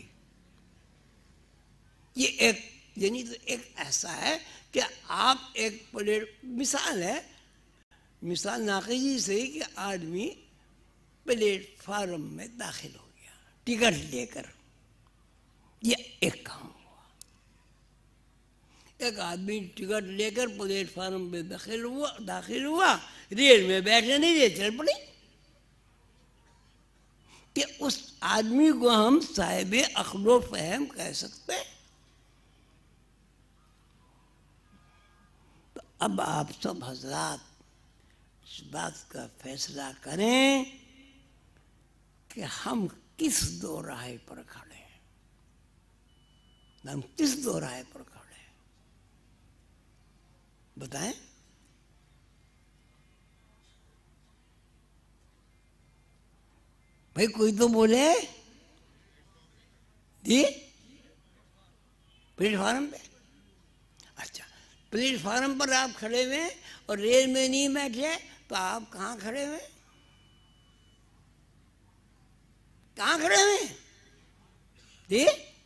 [SPEAKER 2] یہ ایک یعنی تو ایک ایسا ہے کہ آپ ایک پلیٹ، مثال ہے، مثال ناقصی سے ہی کہ آدمی پلیٹ فارم میں داخل ہو گیا ٹکٹ لے کر، یہ ایک کام ہوا۔ ایک آدمی ٹکٹ لے کر پلیٹ فارم میں داخل ہوا، ریل میں بیٹھے نہیں دے، چل پڑی، کہ اس آدمی کو ہم صاحب عقل و فہم کہہ سکتے ہیں؟ تو اب آپ سب حضرات اس بات کا فیصلہ کریں کہ ہم کس دو راہ پر کھڑے ہیں، ہم کس دو راہ پر کھڑے ہیں، بتائیں۔ بھائی کوئی تو بولے جی، پلیٹ فارم پہ، اچھا پلیٹ فارم پر آپ کھڑے ہوئے اور ریل میں نہیں بیٹھے، تو آپ کہاں کھڑے ہوئے، کہاں کھڑے ہوئے جی؟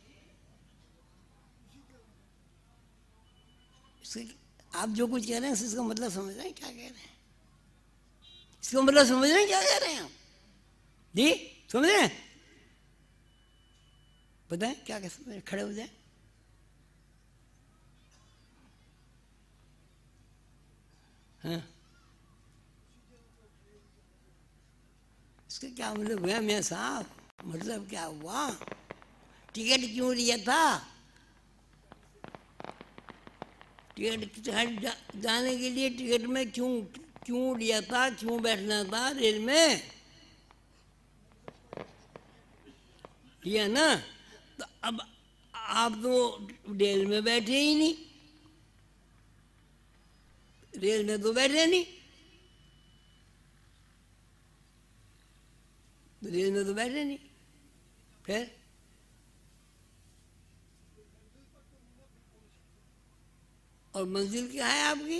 [SPEAKER 2] آپ جو کچھ کہہ رہے ہیں اس کا مطلب سمجھ رہے ہیں کیا کہہ رہے ہیں؟ اس کا مطلب سمجھ رہے ہیں کیا کہہ رہے ہیں آپ جی؟ سمجھ رہے ہیں؟ بتائیں کیا سمجھ رہے ہیں؟ کھڑے ہو جائیں۔ ہاں، اس کا کیا مطلب ہوا میاں صاحب؟ مطلب کیا ہوا؟ ٹکٹ کیوں لیا تھا؟ ٹکٹ جانے کے لیے ٹکٹ میں کیوں لیا تھا؟ کیوں بیٹھنا تھا ریل میں؟ لیا نا؟ تو اب آپ تو ریل میں بیٹھے ہی نہیں، ریل میں تو بیٹھے نہیں، ریل میں تو بیٹھے نہیں، پھر اور منزل کیا ہے آپ کی؟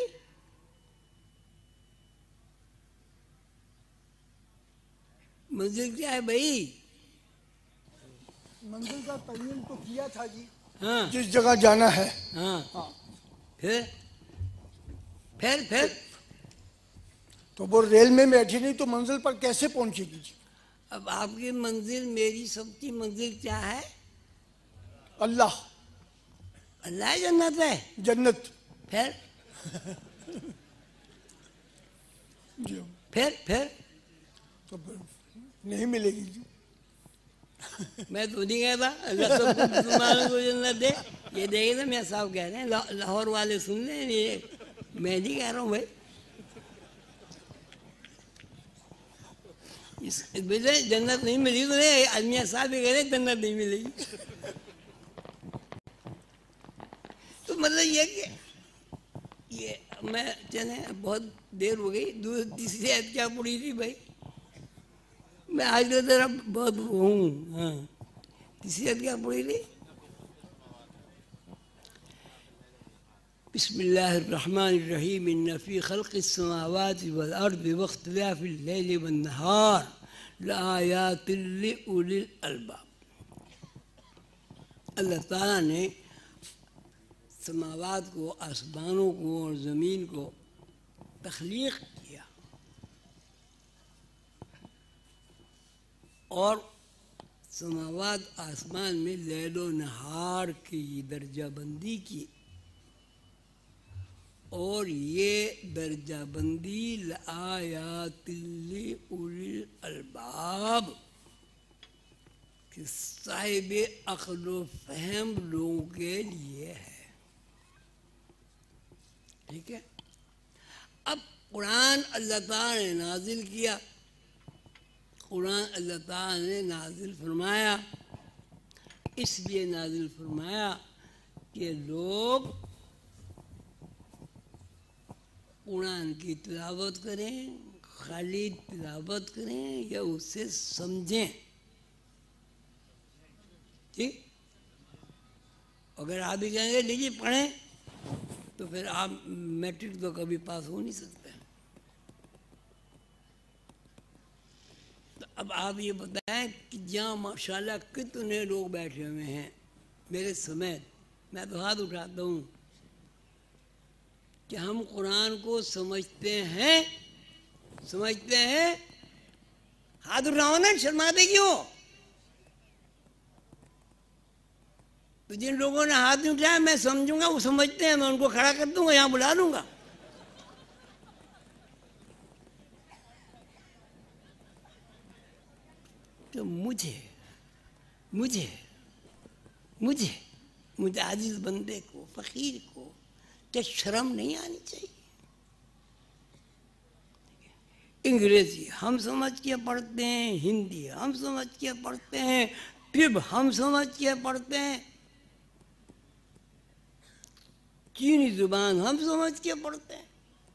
[SPEAKER 2] منزل کیا ہے بھائی؟
[SPEAKER 3] منزل کا تعین تو کیا تھا جی،
[SPEAKER 2] ہاں
[SPEAKER 3] جس جگہ جانا ہے۔
[SPEAKER 2] ہاں، پھر
[SPEAKER 3] تو وہ ریل میں بیٹھی نہیں تو منزل پر کیسے پہنچے گی جی؟
[SPEAKER 2] اب آپ کی منزل، میری سب کی منزل کیا ہے؟
[SPEAKER 3] اللہ،
[SPEAKER 2] اللہ جنت ہے،
[SPEAKER 3] جنت۔
[SPEAKER 2] پھر
[SPEAKER 3] جی
[SPEAKER 2] پھر
[SPEAKER 3] تو پھر نہیں ملے گی جی۔
[SPEAKER 2] میں تو نہیں کہتا اللہ سب کو مسلمانوں کو جنت دے، یہ دیکھیں نا میاں صاحب کہہ رہے ہیں، لاہور والے سن لیں، یہ میں نہیں کہہ رہا ہوں بھائی، جنت نہیں ملی تو نہیں، میاں صاحب یہ کہہ رہے ہیں جنت نہیں ملے گی۔ تو مطلب یہ کہ یہ میں چلیں بہت دیر ہو گئی. تیسری آیت کیا پڑھی تھی بھائی؟ میں آج تو ذرا بہت ہوں. ہاں تیسری آیت کیا پڑھی تھی؟ بسم اللہ الرحمن الرحیم ان فی خلق السماوات والارض واختلاف اللیل والنہار لآیات لأولی الالباب. اللہ تعالیٰ نے سماوات کو، آسمانوں کو اور زمین کو تخلیق کیا اور سماوات آسمان میں لیل و نہار کی درجہ بندی کی، اور یہ درجہ بندی لآیات لأولی الالباب کہ صاحب عقل و فہم لوگوں کے لیے ہے. ٹھیک ہے. اب قرآن اللہ تعالیٰ نے نازل کیا، قرآن اللہ تعالیٰ نے نازل فرمایا، اس لیے نازل فرمایا کہ لوگ قرآن کی تلاوت کریں، خالی تلاوت کریں یا اسے سمجھیں. ٹھیک. اگر آپ ہی کہیں گے لیجیے پڑھیں تو پھر آپ میٹرک تو کبھی پاس ہو نہیں سکتے. تو اب آپ یہ بتائیں کہ جہاں ماشاءاللہ کتنے لوگ بیٹھے ہوئے ہیں میرے سمیت، میں تو ہاتھ اٹھاتا ہوں کہ ہم قرآن کو سمجھتے ہیں؟ سمجھتے ہیں؟ ہاتھ اٹھاؤ نا، شرماتے کیوں؟ تو جن لوگوں نے ہاتھ نہیں اٹھایا میں سمجھوں گا وہ سمجھتے ہیں، میں ان کو کھڑا کر دوں گا، یہاں بلا لوں گا. تو مجھے عاجز بندے کو، فقیر کو کیا شرم نہیں آنی چاہیے؟ انگریزی ہم سمجھ کے پڑھتے ہیں، ہندی ہم سمجھ کے پڑھتے ہیں، طب ہم سمجھ کے پڑھتے ہیں، چینی زبان ہم سمجھ کے پڑھتے ہیں،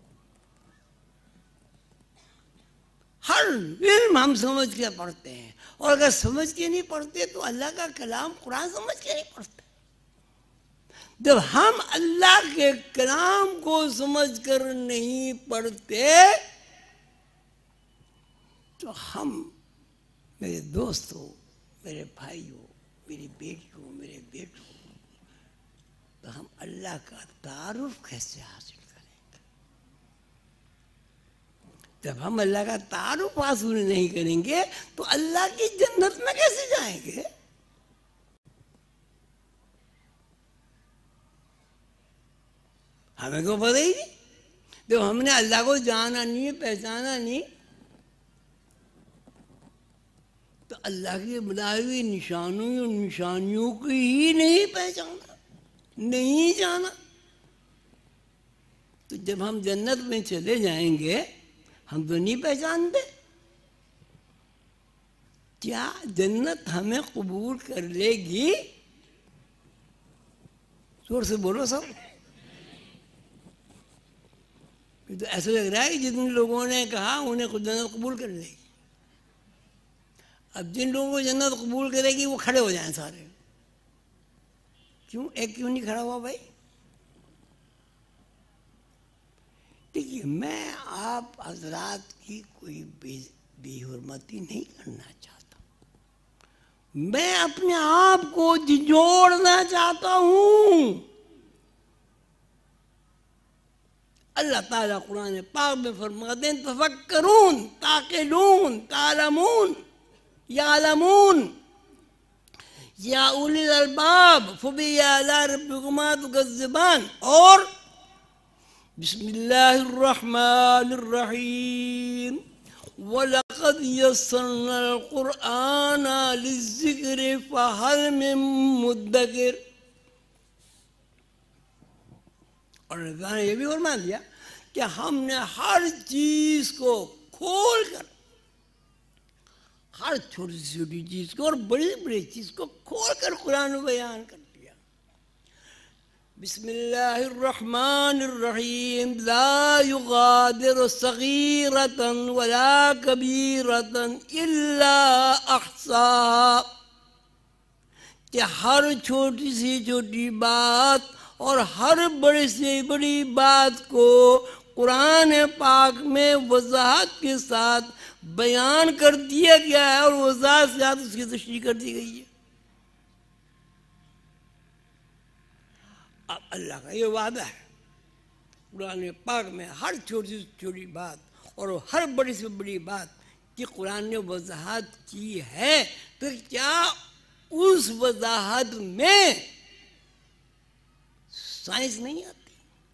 [SPEAKER 2] ہر علم ہم سمجھ کے پڑھتے ہیں. اور اگر سمجھ کے نہیں پڑھتے تو اللہ کا کلام قرآن سمجھ کے نہیں پڑھتے. جب ہم اللہ کے کلام کو سمجھ کر نہیں پڑھتے تو ہم، میرے دوستوں، میرے بھائیوں، میری بیٹیوں، میرے بیٹوں، تو ہم اللہ کا تعارف کیسے حاصل کریں گے؟ جب ہم اللہ کا تعارف حاصل نہیں کریں گے تو اللہ کی جنت میں کیسے جائیں گے؟ ہمیں کو پتہ ہی نہیں. جب ہم نے اللہ کو جانا نہیں، پہچانا نہیں، تو اللہ کے بنائے ہوئے نشانیوں کی ہی نہیں پہچانا، نہیں جانا، تو جب ہم جنت میں چلے جائیں گے ہم تو نہیں پہچانتے. کیا جنت ہمیں قبول کر لے گی؟ زور سے بولو سب. تو ایسا لگ رہا ہے کہ جتنے لوگوں نے کہا انہیں خود جنت قبول کر لے گی. اب جن لوگوں کو جنت قبول کرے گی وہ کھڑے ہو جائیں سارے. کیوں؟ ایک کیوں نہیں کھڑا ہوا بھائی؟ دیکھیے، میں آپ حضرات کی کوئی بے حرمتی نہیں کرنا چاہتا، میں اپنے آپ کو جھنجھوڑنا چاہتا ہوں. اللہ تعالیٰ قرآن پاک میں فرماتے ہیں تفکرون، تعقلون، تعلمون، یعلمون یا اولی الالباب فبی آلاء ربکما تکذبان. اور بسم اللہ الرحمن الرحیم وَلَقَدْ يَسَّرْنَا الْقُرْآنَ لِلذِّكْرِ فَهَلْ مِن مُدَّكِرٍ. اور اللہ نے یہ بھی فرما دیا کہ ہم نے ہر چیز کو کھول کر، ہر چھوٹی سے چھوٹی چیز کو اور بڑی بڑی چیز کو کھول کر قرآن بیان کر دیا. بسم اللہ الرحمن الرحیم لا یغادر صغیرۃ ولا کبیرۃ الا احصاها، کہ ہر چھوٹی سی چھوٹی بات اور ہر بڑی سے بڑی بات کو قرآن پاک میں وضاحت کے ساتھ بیان کر دیا گیا ہے اور وضاحت کے ساتھ اس کی تشریح کر دی گئی ہے۔ اب اللہ کا یہ وعدہ ہے قرآن پاک میں ہر چھوٹی سے چھوٹی بات اور ہر بڑی سے بڑی بات کہ قرآن نے وضاحت کی ہے، تو کیا اس وضاحت میں سائنس نہیں آتی،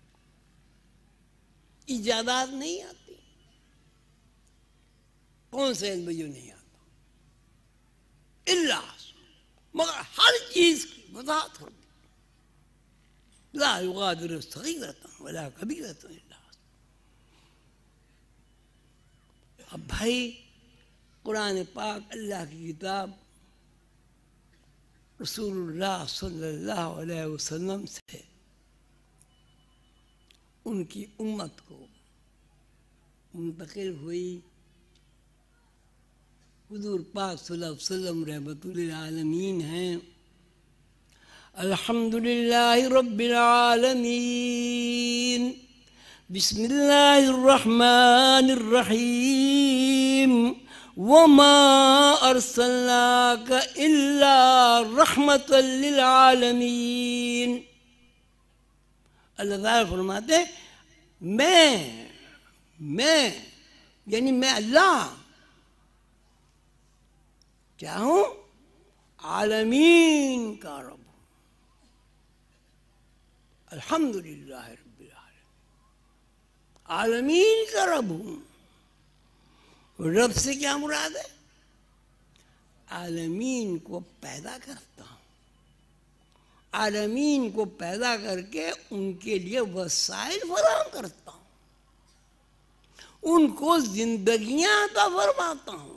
[SPEAKER 2] ایجادات نہیں آتی؟ کون سا علم جو نہیں آتا؟ اللہ، مگر ہر چیز کی وضاحت ہوتی، لا یغادر صغیرۃ ولا کبیرۃ الا احصاها۔ اب بھائی قرآن پاک اللہ کی کتاب رسول اللہ صلی اللہ علیہ وسلم سے ان کی امت کو منتقل ہوئی، حضور پاک صلی اللہ علیہ وسلم رحمت للعالمین ہیں۔ الحمدللہ رب العالمین، بسم اللہ الرحمن الرحیم، وما ارسلناک الا رحمۃ للعالمین۔ اللہ تعالیٰ فرماتے ہیں میں یعنی میں اللہ کیا ہوں؟ عالمین کا رب ہوں۔ الحمدللہ رب العالمین، عالمین کا رب ہوں۔ رب سے کیا مراد ہے؟ عالمین کو پیدا کرتا ہوں، عالمین کو پیدا کر کے ان کے لیے وسائل فراہم کرتا ہوں، ان کو زندگیاں عطا فرماتا ہوں،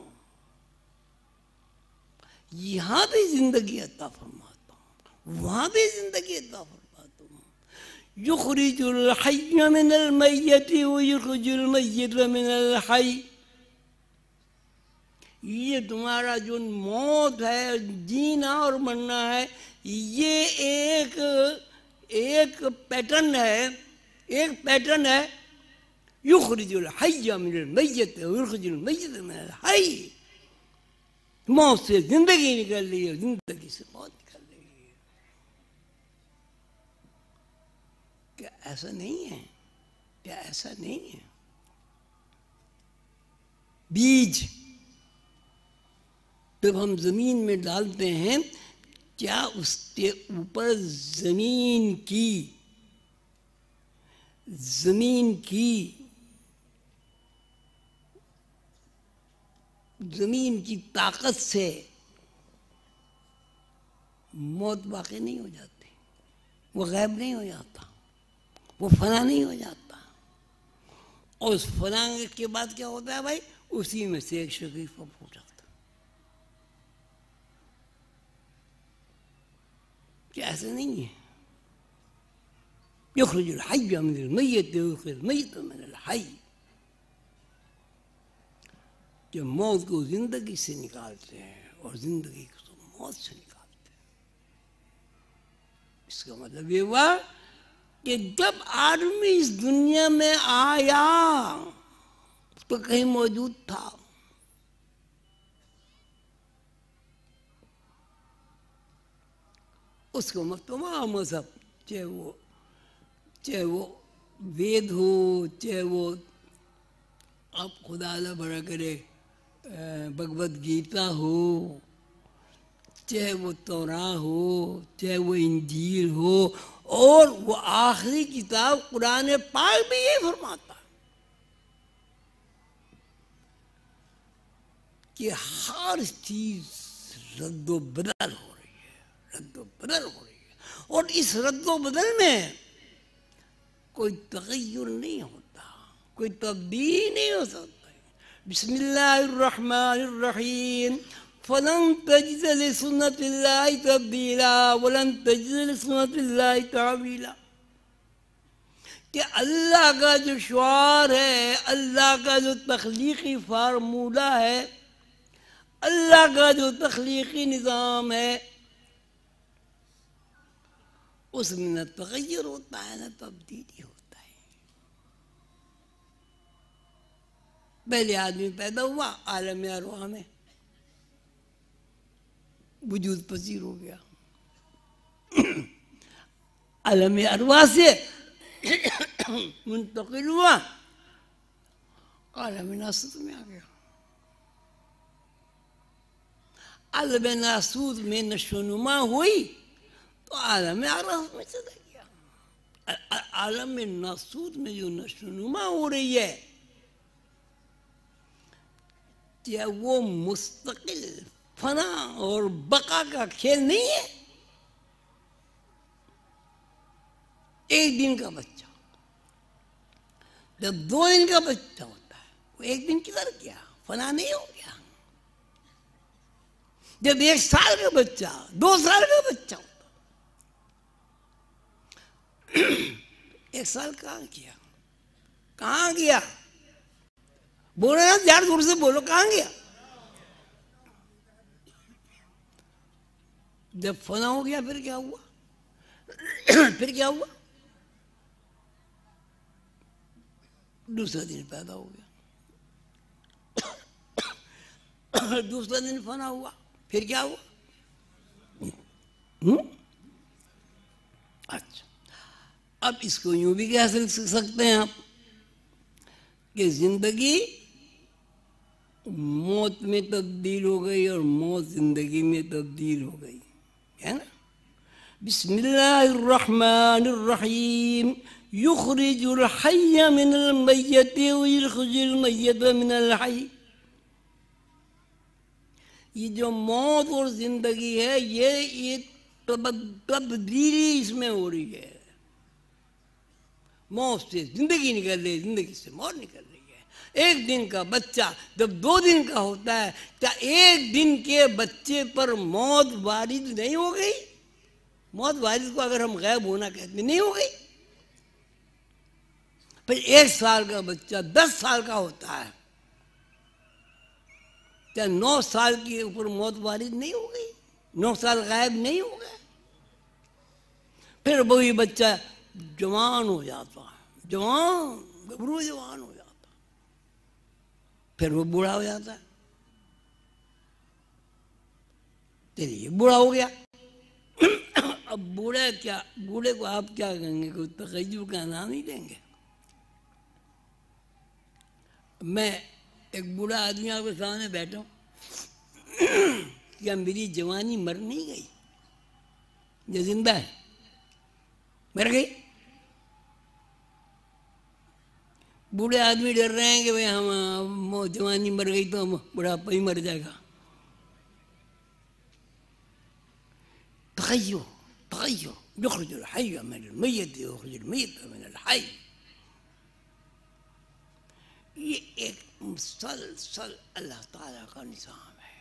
[SPEAKER 2] یہاں بھی زندگی عطا فرماتا ہوں، وہاں بھی زندگی عطا فرماتا ہوں۔ یخرج الحی من المیت ویخرج المیت من الحی، یہ تمہارا جو موت ہے، جینا اور مرنا ہے، یہ ایک پیٹرن ہے، یخرج الحی من المیت ویخرج المیت من الحی، موت سے زندگی نکل رہی ہے، زندگی سے موت نکل رہی ہے۔ کیا ایسا نہیں ہے؟ کیا ایسا نہیں ہے؟ بیج جب ہم زمین میں ڈالتے ہیں، کیا اس کے اوپر زمین کی طاقت سے موت واقع نہیں ہو جاتی، وہ غائب نہیں ہو جاتا، وہ فنا نہیں ہو جاتا، اور اس فنا کے بعد کیا ہوتا ہے بھائی؟ اسی میں سے ایک شقیقہ پھوٹ جاتا ہے۔ کیا ایسا نہیں ہے؟ یخرج الحی من المیت ویخرج المیت من الحی، کہ موت کو زندگی سے نکالتے ہیں اور زندگی کو موت سے نکالتے ہیں۔ اس کا مطلب یہ ہوا کہ جب آدمی اس دنیا میں آیا تو کہیں موجود تھا، اس کو تمام مذہب، چاہے وہ وید ہو، چاہے وہ آپ خدا اللہ بڑا کرے بھگوت گیتا ہو، چاہے وہ توراہ ہو، چاہے وہ انجیل ہو، اور وہ آخری کتاب قرآن پاک بھی یہ فرماتا ہے کہ ہر چیز رد و بدل ہو رہی ہے، اور اس رد و بدل میں کوئی تغیر نہیں ہوتا، کوئی تبدیل نہیں ہو سکتا۔ بسم اللہ الرحمن الرحیم، فلن تجد لسنت اللہ تبدیلا ولن تجد لسنت اللہ تعویلا، کہ اللہ کا جو شعار ہے، اللہ کا جو تخلیقی فارمولہ ہے، اللہ کا جو تخلیقی نظام ہے، اس میں نہ تغیر ہوتا ہے نہ تبدیلی ہوتا ہے۔ پہلے آدمی پیدا ہوا عالم ارواح میں، وجود پذیر ہو گیا، عالم ارواح سے منتقل ہوا، عالم ناسوت میں آ گیا، عالم ناسوت میں نشو و نما ہوئی تو عالم ارواح میں چلا گیا۔ عالم ناسوت میں جو نشو و نما ہو رہی ہے، کیا وہ مستقل فنا اور بقا کا کھیل نہیں ہے؟ ایک دن کا بچہ جب 2 دن کا بچہ ہوتا ہے، وہ ایک دن کدھر گیا؟ فنا نہیں ہو گیا؟ جب 1 سال کا بچہ، 2 سال کا بچہ ہوتا، 1 سال کہاں گیا؟ کہاں گیا؟ بولو نا، زیادہ دور سے بولو، کہاں گیا؟ جب فنا ہو گیا پھر کیا ہوا؟ پھر کیا ہوا؟ دوسرا دن پیدا ہو گیا، دوسرا دن فنا ہوا، پھر کیا ہوا؟ اچھا، اب اس کو یوں بھی کہہ سکتے ہیں آپ کہ زندگی موت میں تبدیل ہو گئی اور موت زندگی میں تبدیل ہو گئی، ہے نا؟ بسم اللہ الرحمن الرحیم، یخرج الحی من المیت ویخرج المیت من الحی۔ یہ جو موت اور زندگی ہے، یہ تبدیلی اس میں ہو رہی ہے، موت سے زندگی نکل رہی ہے، زندگی سے موت نکل رہی ہے۔ ایک دن کا بچہ جب 2 دن کا ہوتا ہے، کیا ایک دن کے بچے پر موت وارد نہیں ہو گئی؟ موت وارد کو اگر ہم غائب ہونا کہتے نہیں ہو گئی؟ پھر 1 سال کا بچہ 10 سال کا ہوتا ہے، کیا 9 سال کے اوپر موت وارد نہیں ہو گئی؟ 9 سال غائب نہیں ہو گئے؟ پھر وہی بچہ جوان ہو جاتا ہے، جوان گبرو جوان ہو جاتا، پھر وہ بوڑھا ہو جاتا ہے۔ چلیے بوڑھا ہو گیا، اب بوڑھے کو آپ کیا کہیں گے؟ کوئی تغیر کا نام نہیں دیں گے؟ میں ایک بوڑھا آدمی آپ کے سامنے بیٹھا ہوں، کیا میری جوانی مر نہیں گئی؟ یہ زندہ ہے، مر گئی؟ بوڑھے آدمی ڈر رہے ہیں کہ بھئی ہم جوانی مر گئی تو ہم بڑھاپا ہی مر جائے گا۔ تغیر یخرج الحی من المیت ویخرج المیت من الحی، یہ ایک مسلسل اللہ تعالیٰ کا نظام ہے،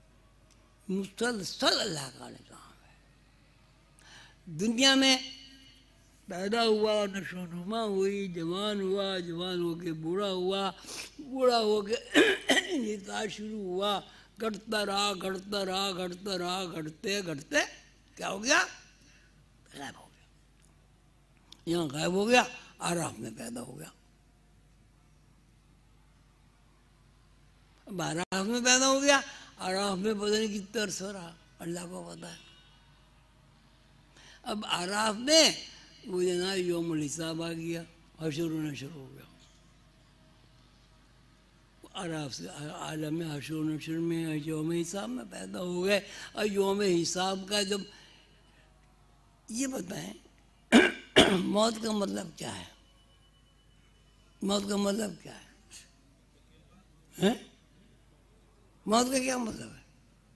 [SPEAKER 2] مسلسل اللہ کا نظام ہے۔ دنیا میں پیدا ہوا، نشو و نما ہوئی، جوان ہوا، جوان ہو کے بوڑھا ہوا، بوڑھا ہو کے انحطاط شروع ہوا، گھٹتا رہا گھٹتا رہا گھٹتا رہا، گھٹتے گھٹتے کیا ہو گیا؟ غائب ہو گیا۔ یہاں غائب ہو گیا، آراف میں پیدا ہو گیا۔ اب آراف میں پیدا ہو گیا، آراف میں پتہ نہیں کتنا عرصہ رہا، اللہ کو پتہ ہے۔ اب آراف میں وہ جناب یوم الحساب آ گیا، حشر و نشر ہو گیا۔ آراف سے عالم حشر و نشر میں یوم حساب میں پیدا ہو گئے۔ اور یوم حساب کا جب یہ بتائیں موت کا مطلب کیا ہے؟ موت کا مطلب کیا ہے؟ موت کا کیا مطلب ہے؟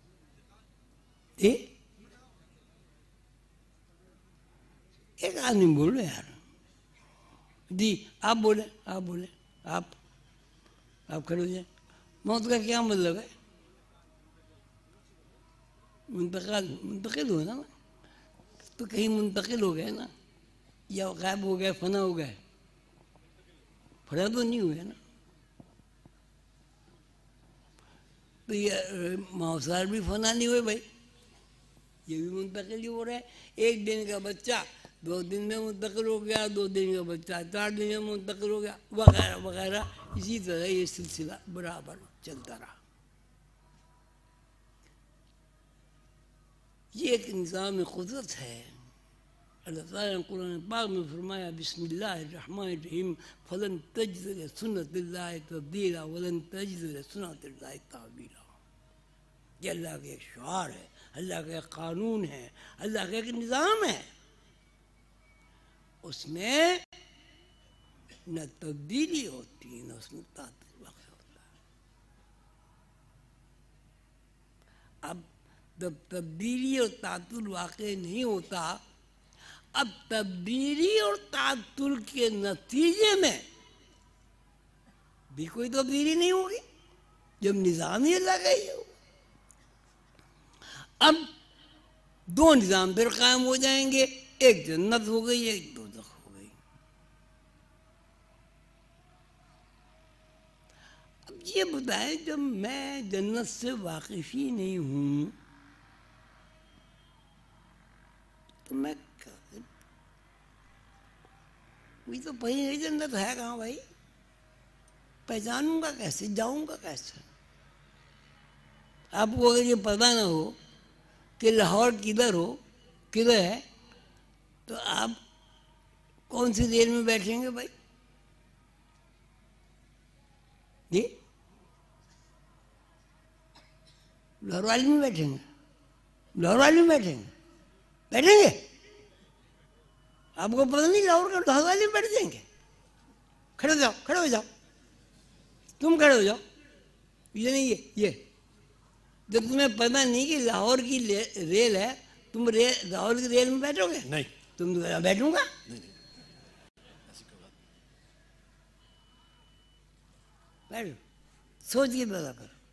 [SPEAKER 2] ایک آدمی بولو یار، جی آپ بولیں، آپ بولیں، آپ کھڑے ہو جائیں۔ موت کا کیا مطلب ہے؟ منتقل ہو نا تو کہیں منتقل ہو گئے نا یا غائب ہو گئے فنا ہو گئے فنا تو نہیں ہوئے نا تو یہ ماؤسار بھی فنا نہیں ہوئے بھائی یہ بھی منتقل ہی ہو رہا ہے ایک دن کا بچہ 2 دن میں منتقل ہو گیا 2 دن کا بچہ 4 دن میں منتقل ہو گیا وغیرہ وغیرہ اسی طرح یہ سلسلہ برابر چلتا رہا یہ ایک نظام قدرت ہے اللہ تعالیٰ نے قرآن پاک میں فرمایا بسم اللہ الرحمن الرحیم فلن تجد لسنت اللہ تبدیلا ولن تجد لسنت اللہ تعبیلا یہ اللہ کا ایک شعار ہے اللہ کا ایک قانون ہے اللہ کا ایک نظام ہے اس میں نہ تبدیلی ہوتی نہ اس میں تعطل واقع ہوتا ہے اب جب تبدیلی اور تعطل واقع نہیں ہوتا اب تبدیلی اور تعطل کے نتیجے میں بھی کوئی تبدیلی نہیں ہوگی جب نظام ہی اللہ کا ہی ہو اب 2 نظام پھر قائم ہو جائیں گے ایک جنت ہو گئی ایک دوزخ ہو گئی اب یہ بتائیں جب میں جنت سے واقف ہی نہیں ہوں تو میں تو پہلے جنت ہے کہاں بھائی پہچانوں گا کیسے جاؤں گا کیسے آپ کو اگر یہ پتہ نہ ہو کہ لاہور کدھر ہے تو آپ کون سی ریل میں بیٹھیں گے بھائی جی لاہور والی میں بیٹھیں گے لاہور والی میں بیٹھیں گے آپ کو پتہ نہیں لاہور کا لاہور والی میں بیٹھ جائیں گے کھڑے ہو جاؤ تم کھڑے ہو جاؤ یہ نہیں یہ جب تمہیں پتہ نہیں کہ لاہور کی ریل ہے تم لاہور کی ریل میں بیٹھو گے
[SPEAKER 1] نہیں
[SPEAKER 2] تم بیٹھوں گا بیٹھو سوچ کے پیدا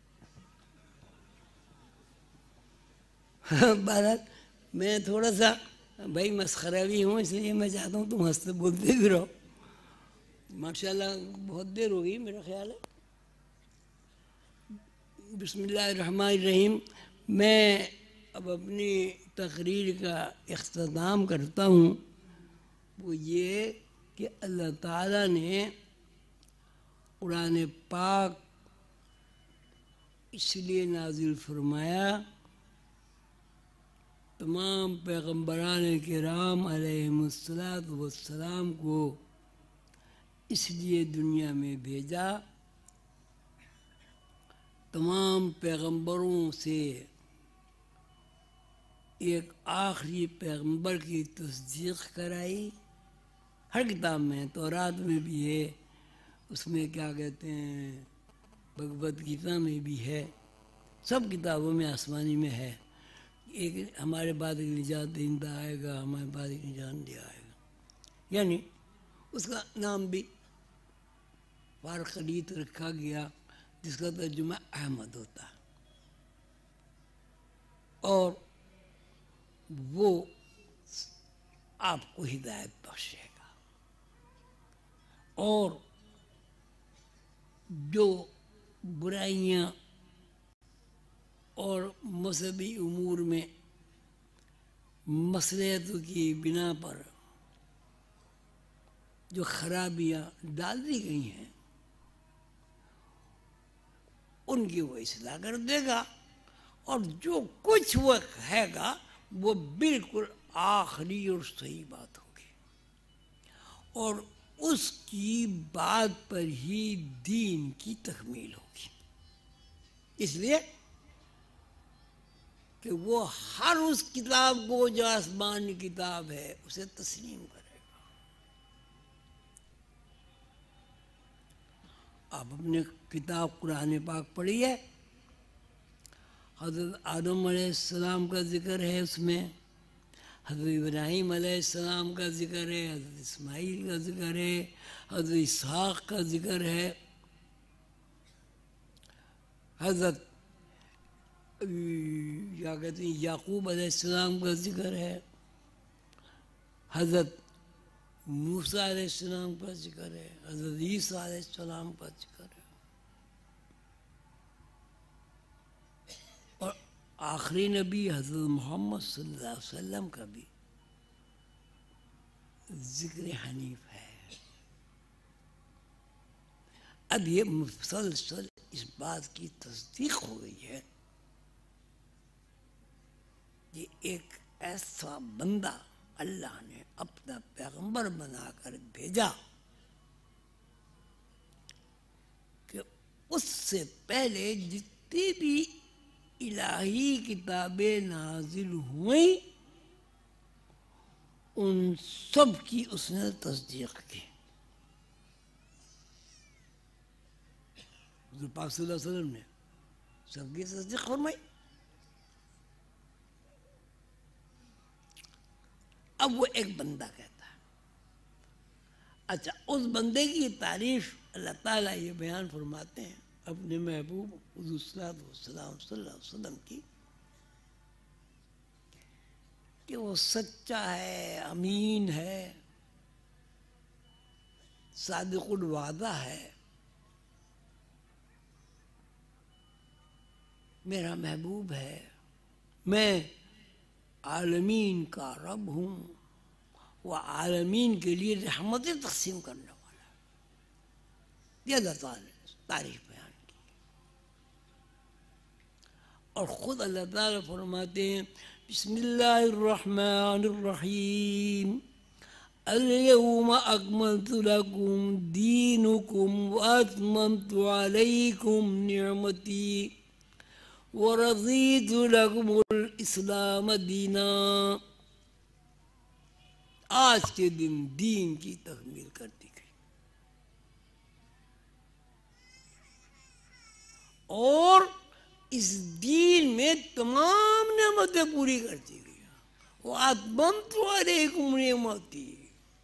[SPEAKER 2] کرو بہرحال میں تھوڑا سا بھائی مسخرہ بھی ہوں اس لیے میں چاہتا ہوں تم ہنستے بولتے بھی رہو ماشاء اللہ بہت دیر ہو گئی میرا خیال ہے بسم اللہ الرحمن الرحیم میں اب اپنی تقریر کا اختتام کرتا ہوں وہ یہ کہ اللہ تعالیٰ نے قرآن پاک اس لیے نازل فرمایا تمام پیغمبران کرام علیہم السلام کو اس لیے دنیا میں بھیجا تمام پیغمبروں سے ایک آخری پیغمبر کی تصدیق کرائی ہر کتاب میں تورات میں بھی ہے اس میں کیا کہتے ہیں بھگوت گیتا میں بھی ہے سب کتابوں میں آسمانی میں ہے ایک ہمارے بعد ایک نجات دہندہ آئے گا ہمارے بعد ایک نجات دیا آئے گا یعنی اس کا نام بھی فارقلیت رکھا گیا جس کا ترجمہ احمد ہوتا ہے اور وہ آپ کو ہدایت بخشے گا اور جو برائیاں اور مذہبی امور میں مصلحتوں کی بنا پر جو خرابیاں ڈال دی گئی ہیں ان کی وہ اصلاح کر دے گا اور جو کچھ وہ ہے گا وہ بالکل آخری اور صحیح بات ہوگی اور اس کی بات پر ہی دین کی تکمیل ہوگی اس لیے کہ وہ ہر اس کتاب کو جو آسمانی کتاب ہے اسے تسلیم کرے گا آپ اپنے کتاب قرآن پاک پڑھیے حضرت آدم علیہ السلام کا ذکر ہے اس میں حضرت ابراہیم علیہ السلام کا ذکر ہے حضرت اسماعیل کا ذکر ہے حضرت اسحاق کا ذکر ہے حضرت کیا کہتے ہیں یعقوب علیہ السلام کا ذکر ہے، حضرت موسیٰ علیہ السلام کا ذکر ہے، حضرت عیسیٰ علیہ السلام کا ذکر ہے، اور آخری نبی حضرت محمد صلی اللہ علیہ وسلم کا بھی ذکر حنیف ہے۔ اب یہ مسلسل اس بات کی تصدیق ہو گئی ہے کہ ایک ایسا بندہ اللہ نے اپنا پیغمبر بنا کر بھیجا کہ اس سے پہلے جتنی بھی الہی کتابیں نازل ہوئیں ان سب کی اس نے تصدیق کی۔ حضور پاک صلی اللہ علیہ وسلم نے سب کی تصدیق فرمائی۔ اب وہ ایک بندہ کہتا ہے، اچھا اس بندے کی تعریف اللہ تعالیٰ یہ بیان فرماتے ہیں اپنے محبوب حضور صلی اللہ علیہ وسلم کی کہ وہ سچا ہے، امین ہے، صادق الوعدہ ہے، میرا محبوب ہے، میں عالمین کا رب ہوں، وہ عالمین کے لیے رحمتیں تقسیم کرنے والا ہے۔ یہ اللہ تعالیٰ نے تعریف بیان کی، اور خود اللہ تعالیٰ فرماتے ہیں بسم اللہ الرحمن الرحیم اليوم اکملت لکم دینکم واتممت علیکم نعمتی وَرَضِيتُ لَكُمُ الْإِسْلَامَ دِينًا۔ آج کے دن دین کی تکمیل کر دی گئی اور اس دین میں تمام نعمتیں پوری کر دی گئی۔ وَأَتْمَمْتُ عَلَيْكُمْ نِعْمَتِي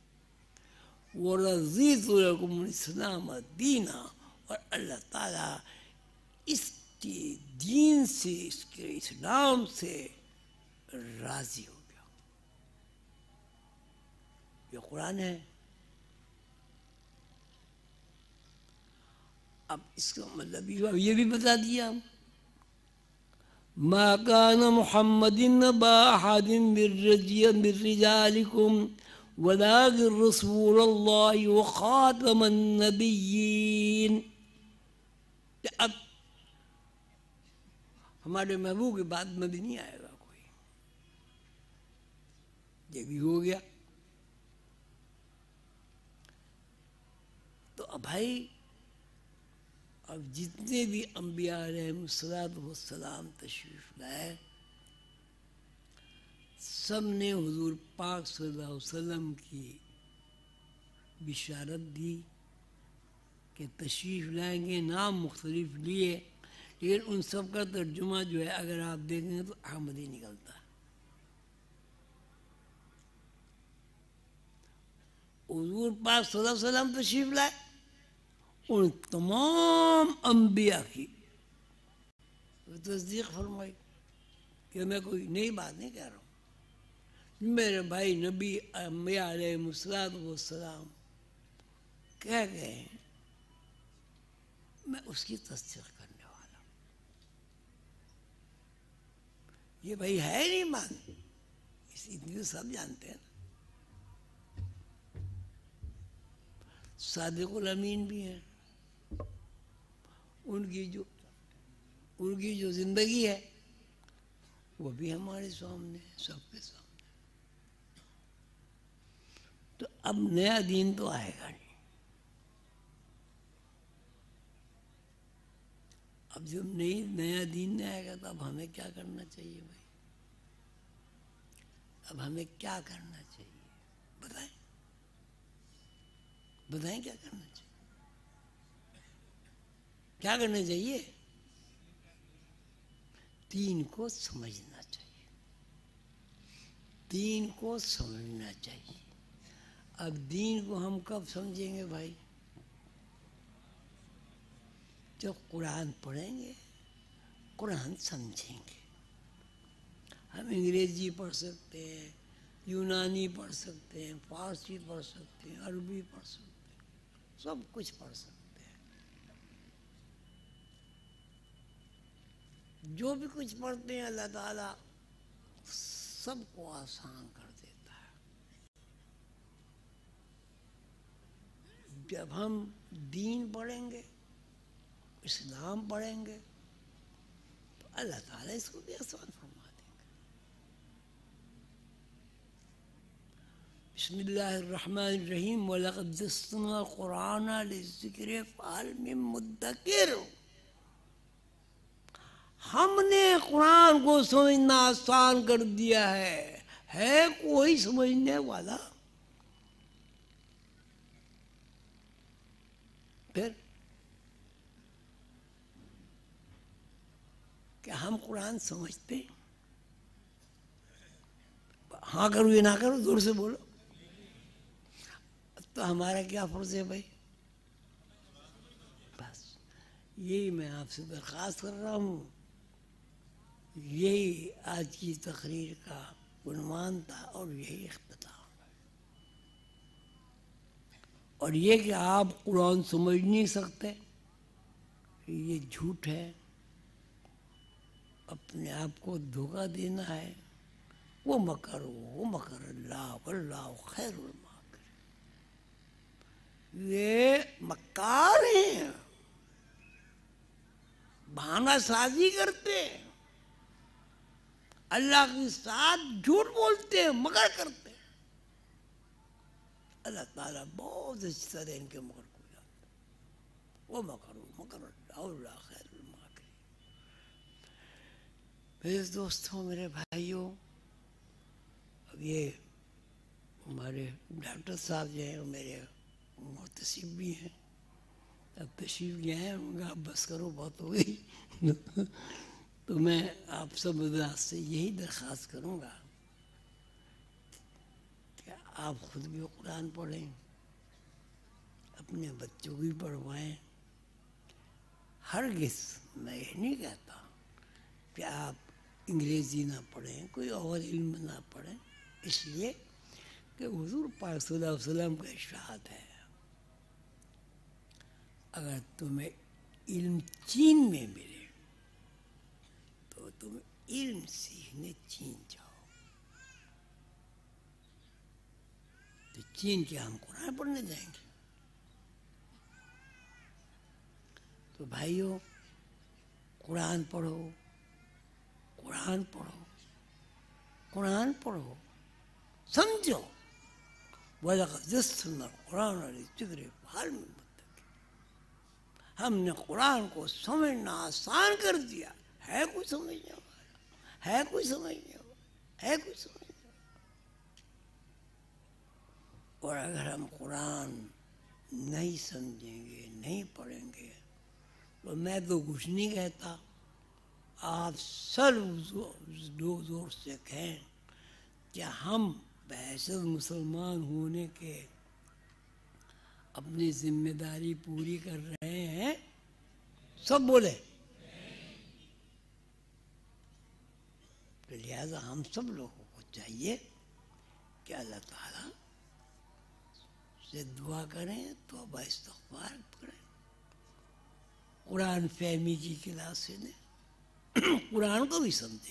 [SPEAKER 2] وَرَضِيتُ لَكُمُ الْإِسْلَامَ دِينًا، اور اللہ تعالیٰ اس کے دین سے، اس کے اسلام سے راضی ہو گیا۔ یہ قرآن ہے۔ اب اس کا مطلب یہ بھی بتا دیا، ما کان محمد نبا احد من رجالکم ولکن رسول اللہ وخاتم النبیین۔ اب ہمارے محبوب کی بات میں بھی نہیں آئے گا کوئی، یہ بھی ہو گیا۔ تو اب بھائی اب جتنے بھی انبیاء علیہ السلام تشریف لائے سب نے حضور پاک صلی اللہ علیہ وسلم کی بشارت دی کہ تشریف لائیں گے، نام مختلف لیے، لیکن ان سب کا ترجمہ جو ہے اگر آپ دیکھیں گے تو احمدی نکلتا ہے۔ حضور پاک صلی اللہ علیہ وسلم تشریف لائے، ان تمام انبیاء کی تصدیق فرمائی کہ میں کوئی نئی بات نہیں کہہ رہا ہوں، میرے بھائی نبی انبیاء علیہ السلام کہہ گئے ہیں، میں اس کی تصدیق کرنے والا ہوں۔ یہ بھائی ہے نہیں مان، اس اتنی سب جانتے ہیں۔ صادق الامین بھی ہیں، ان کی جو زندگی ہے وہ بھی ہمارے سامنے، سب کے سامنے۔ تو اب نیا دین تو آئے گا نہیں۔ اب جب نیا دین نہیں آئے گا تو اب ہمیں کیا کرنا چاہیے بھائی؟ اب ہمیں کیا کرنا چاہیے بتائیں کیا کرنا چاہیے؟ کیا کرنا چاہیے؟ دین کو سمجھنا چاہیے، دین کو سمجھنا چاہیے۔ اب دین کو ہم کب سمجھیں گے بھائی؟ جب قرآن پڑھیں گے، قرآن سمجھیں گے. ہم انگریزی پڑھ سکتے ہیں، یونانی پڑھ سکتے ہیں، فارسی پڑھ سکتے ہیں، عربی پڑھ سکتے ہیں، سب کچھ پڑھ سکتے ہیں. جو بھی کچھ پڑھتے ہیں اللہ تعالیٰ سب کو آسان کر دیتا ہے. جب ہم دین پڑھیں گے، اسلام پڑھیں گے، تو اللہ تعالیٰ اس کو بھی آسان فرما دیں گے. بسم اللہ الرحمن الرحیم وَلَقَدْ يَسَّرْنَا الْقُرْآنَ لِلذِّكْرِ فَهَلْ مِن مُدَّكِرٍ. ہم نے قرآن کو سمجھنا آسان کر دیا ہے کوئی سمجھنے والا؟ پھر کیا ہم قرآن سمجھتے ہیں؟ ہاں کرو یا نہ کرو، زور سے بولو. تو ہمارا کیا فرض ہے بھائی؟ بس یہی میں آپ سے درخواست کر رہا ہوں. یہی آج کی تقریر کا عنوان تھا اور یہی اختتام ہے. اور یہ کہ آپ قرآن سمجھ نہیں سکتے، یہ جھوٹ ہے، اپنے آپ کو دھوکہ دینا ہے. وہ مکر اللہ واللہ خیر الماکرین. یہ مکار ہیں، بہانہ سازی کرتے ہیں، اللہ کے ساتھ جھوٹ بولتے ہیں، مکر کرتے ہیں. اللہ تعالیٰ بہت اچھی طرح ان کے مکر کو جانتا ہے. وہ مکر اللہ واللہ خیر الماکرین. میرے دوستوں، میرے بھائیوں، اب یہ ہمارے ڈاکٹر صاحب جو ہیں وہ میرے محتسب بھی ہیں، اب تشریف لے آئے. ان کا بس کرو، بہت ہو گئی. تو میں آپ سب حضرات سے یہی درخواست کروں گا کہ آپ خود بھی قرآن پڑھیں، اپنے بچوں کو بھی پڑھوائیں. ہرگز میں یہ نہیں کہتا کہ آپ انگریزی نہ پڑھیں، کوئی اور علم نہ پڑھیں، اس لیے کہ حضور پاک صلی اللہ علیہ وسلم کا ارشاد ہے اگر تمہیں علم چین میں ملے تو تم علم سیکھنے چین جاؤ. تو چین کے ہم قرآن پڑھنے جائیں گے؟ تو بھائیوں، قرآن پڑھو، قرآن پڑھو، قرآن پڑھو، سمجھو. وَلَقَدْ يَسَّرْنَا الْقُرْآنَ لِلذِّكْرِ فَهَلْ مِن مُدَّكِرٍ. ہم نے قرآن کو سمجھنا آسان کر دیا. ہے کوئی سمجھنے والا؟ ہے کوئی سمجھنے والا؟ ہے کوئی سمجھنے والا؟ اور اگر ہم قرآن نہیں سمجھیں گے، نہیں پڑھیں گے، تو میں تو کچھ نہیں کہتا، آپ سر زور سے کہیں کہ ہم بحیثیت مسلمان ہونے کے اپنی ذمہ داری پوری کر رہے ہیں. سب بولے. لہذا ہم سب لوگوں کو چاہیے کہ اللہ تعالیٰ سے دعا کریں، توبہ استغفار کریں، قرآن فہمی کی کلاسیں دیں، قرآن کو بھی سمجھیں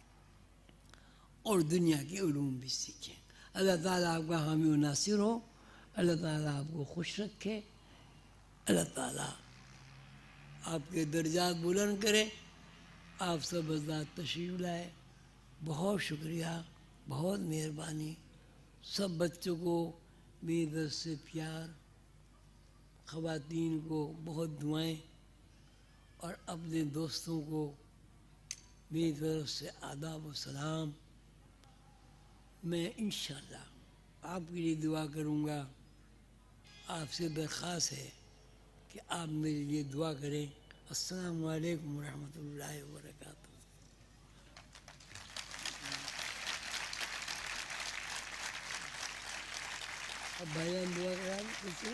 [SPEAKER 2] اور دنیا کے علوم بھی سیکھیں. اللہ تعالیٰ آپ کا حامی و ناصر ہو. اللہ تعالیٰ آپ کو خوش رکھے. اللہ تعالیٰ آپ کے درجات بلند کرے. آپ سب حضرات تشریف لائے، بہت شکریہ، بہت مہربانی. سب بچوں کو میری طرف سے پیار، خواتین کو بہت دعائیں، اور اپنے دوستوں کو میری طرف سے آداب و سلام. میں انشاءاللہ آپ کے لیے دعا کروں گا. آپ سے درخواست ہے کہ آپ میرے لیے دعا کریں. السلام علیکم ورحمۃ اللہ وبرکاتہ. اب بھائی جان دعا کرا دیں.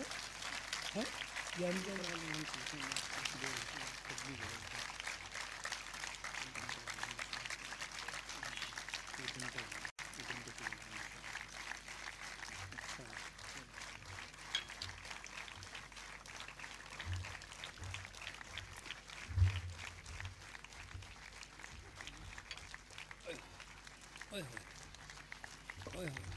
[SPEAKER 2] اوئے ہوئے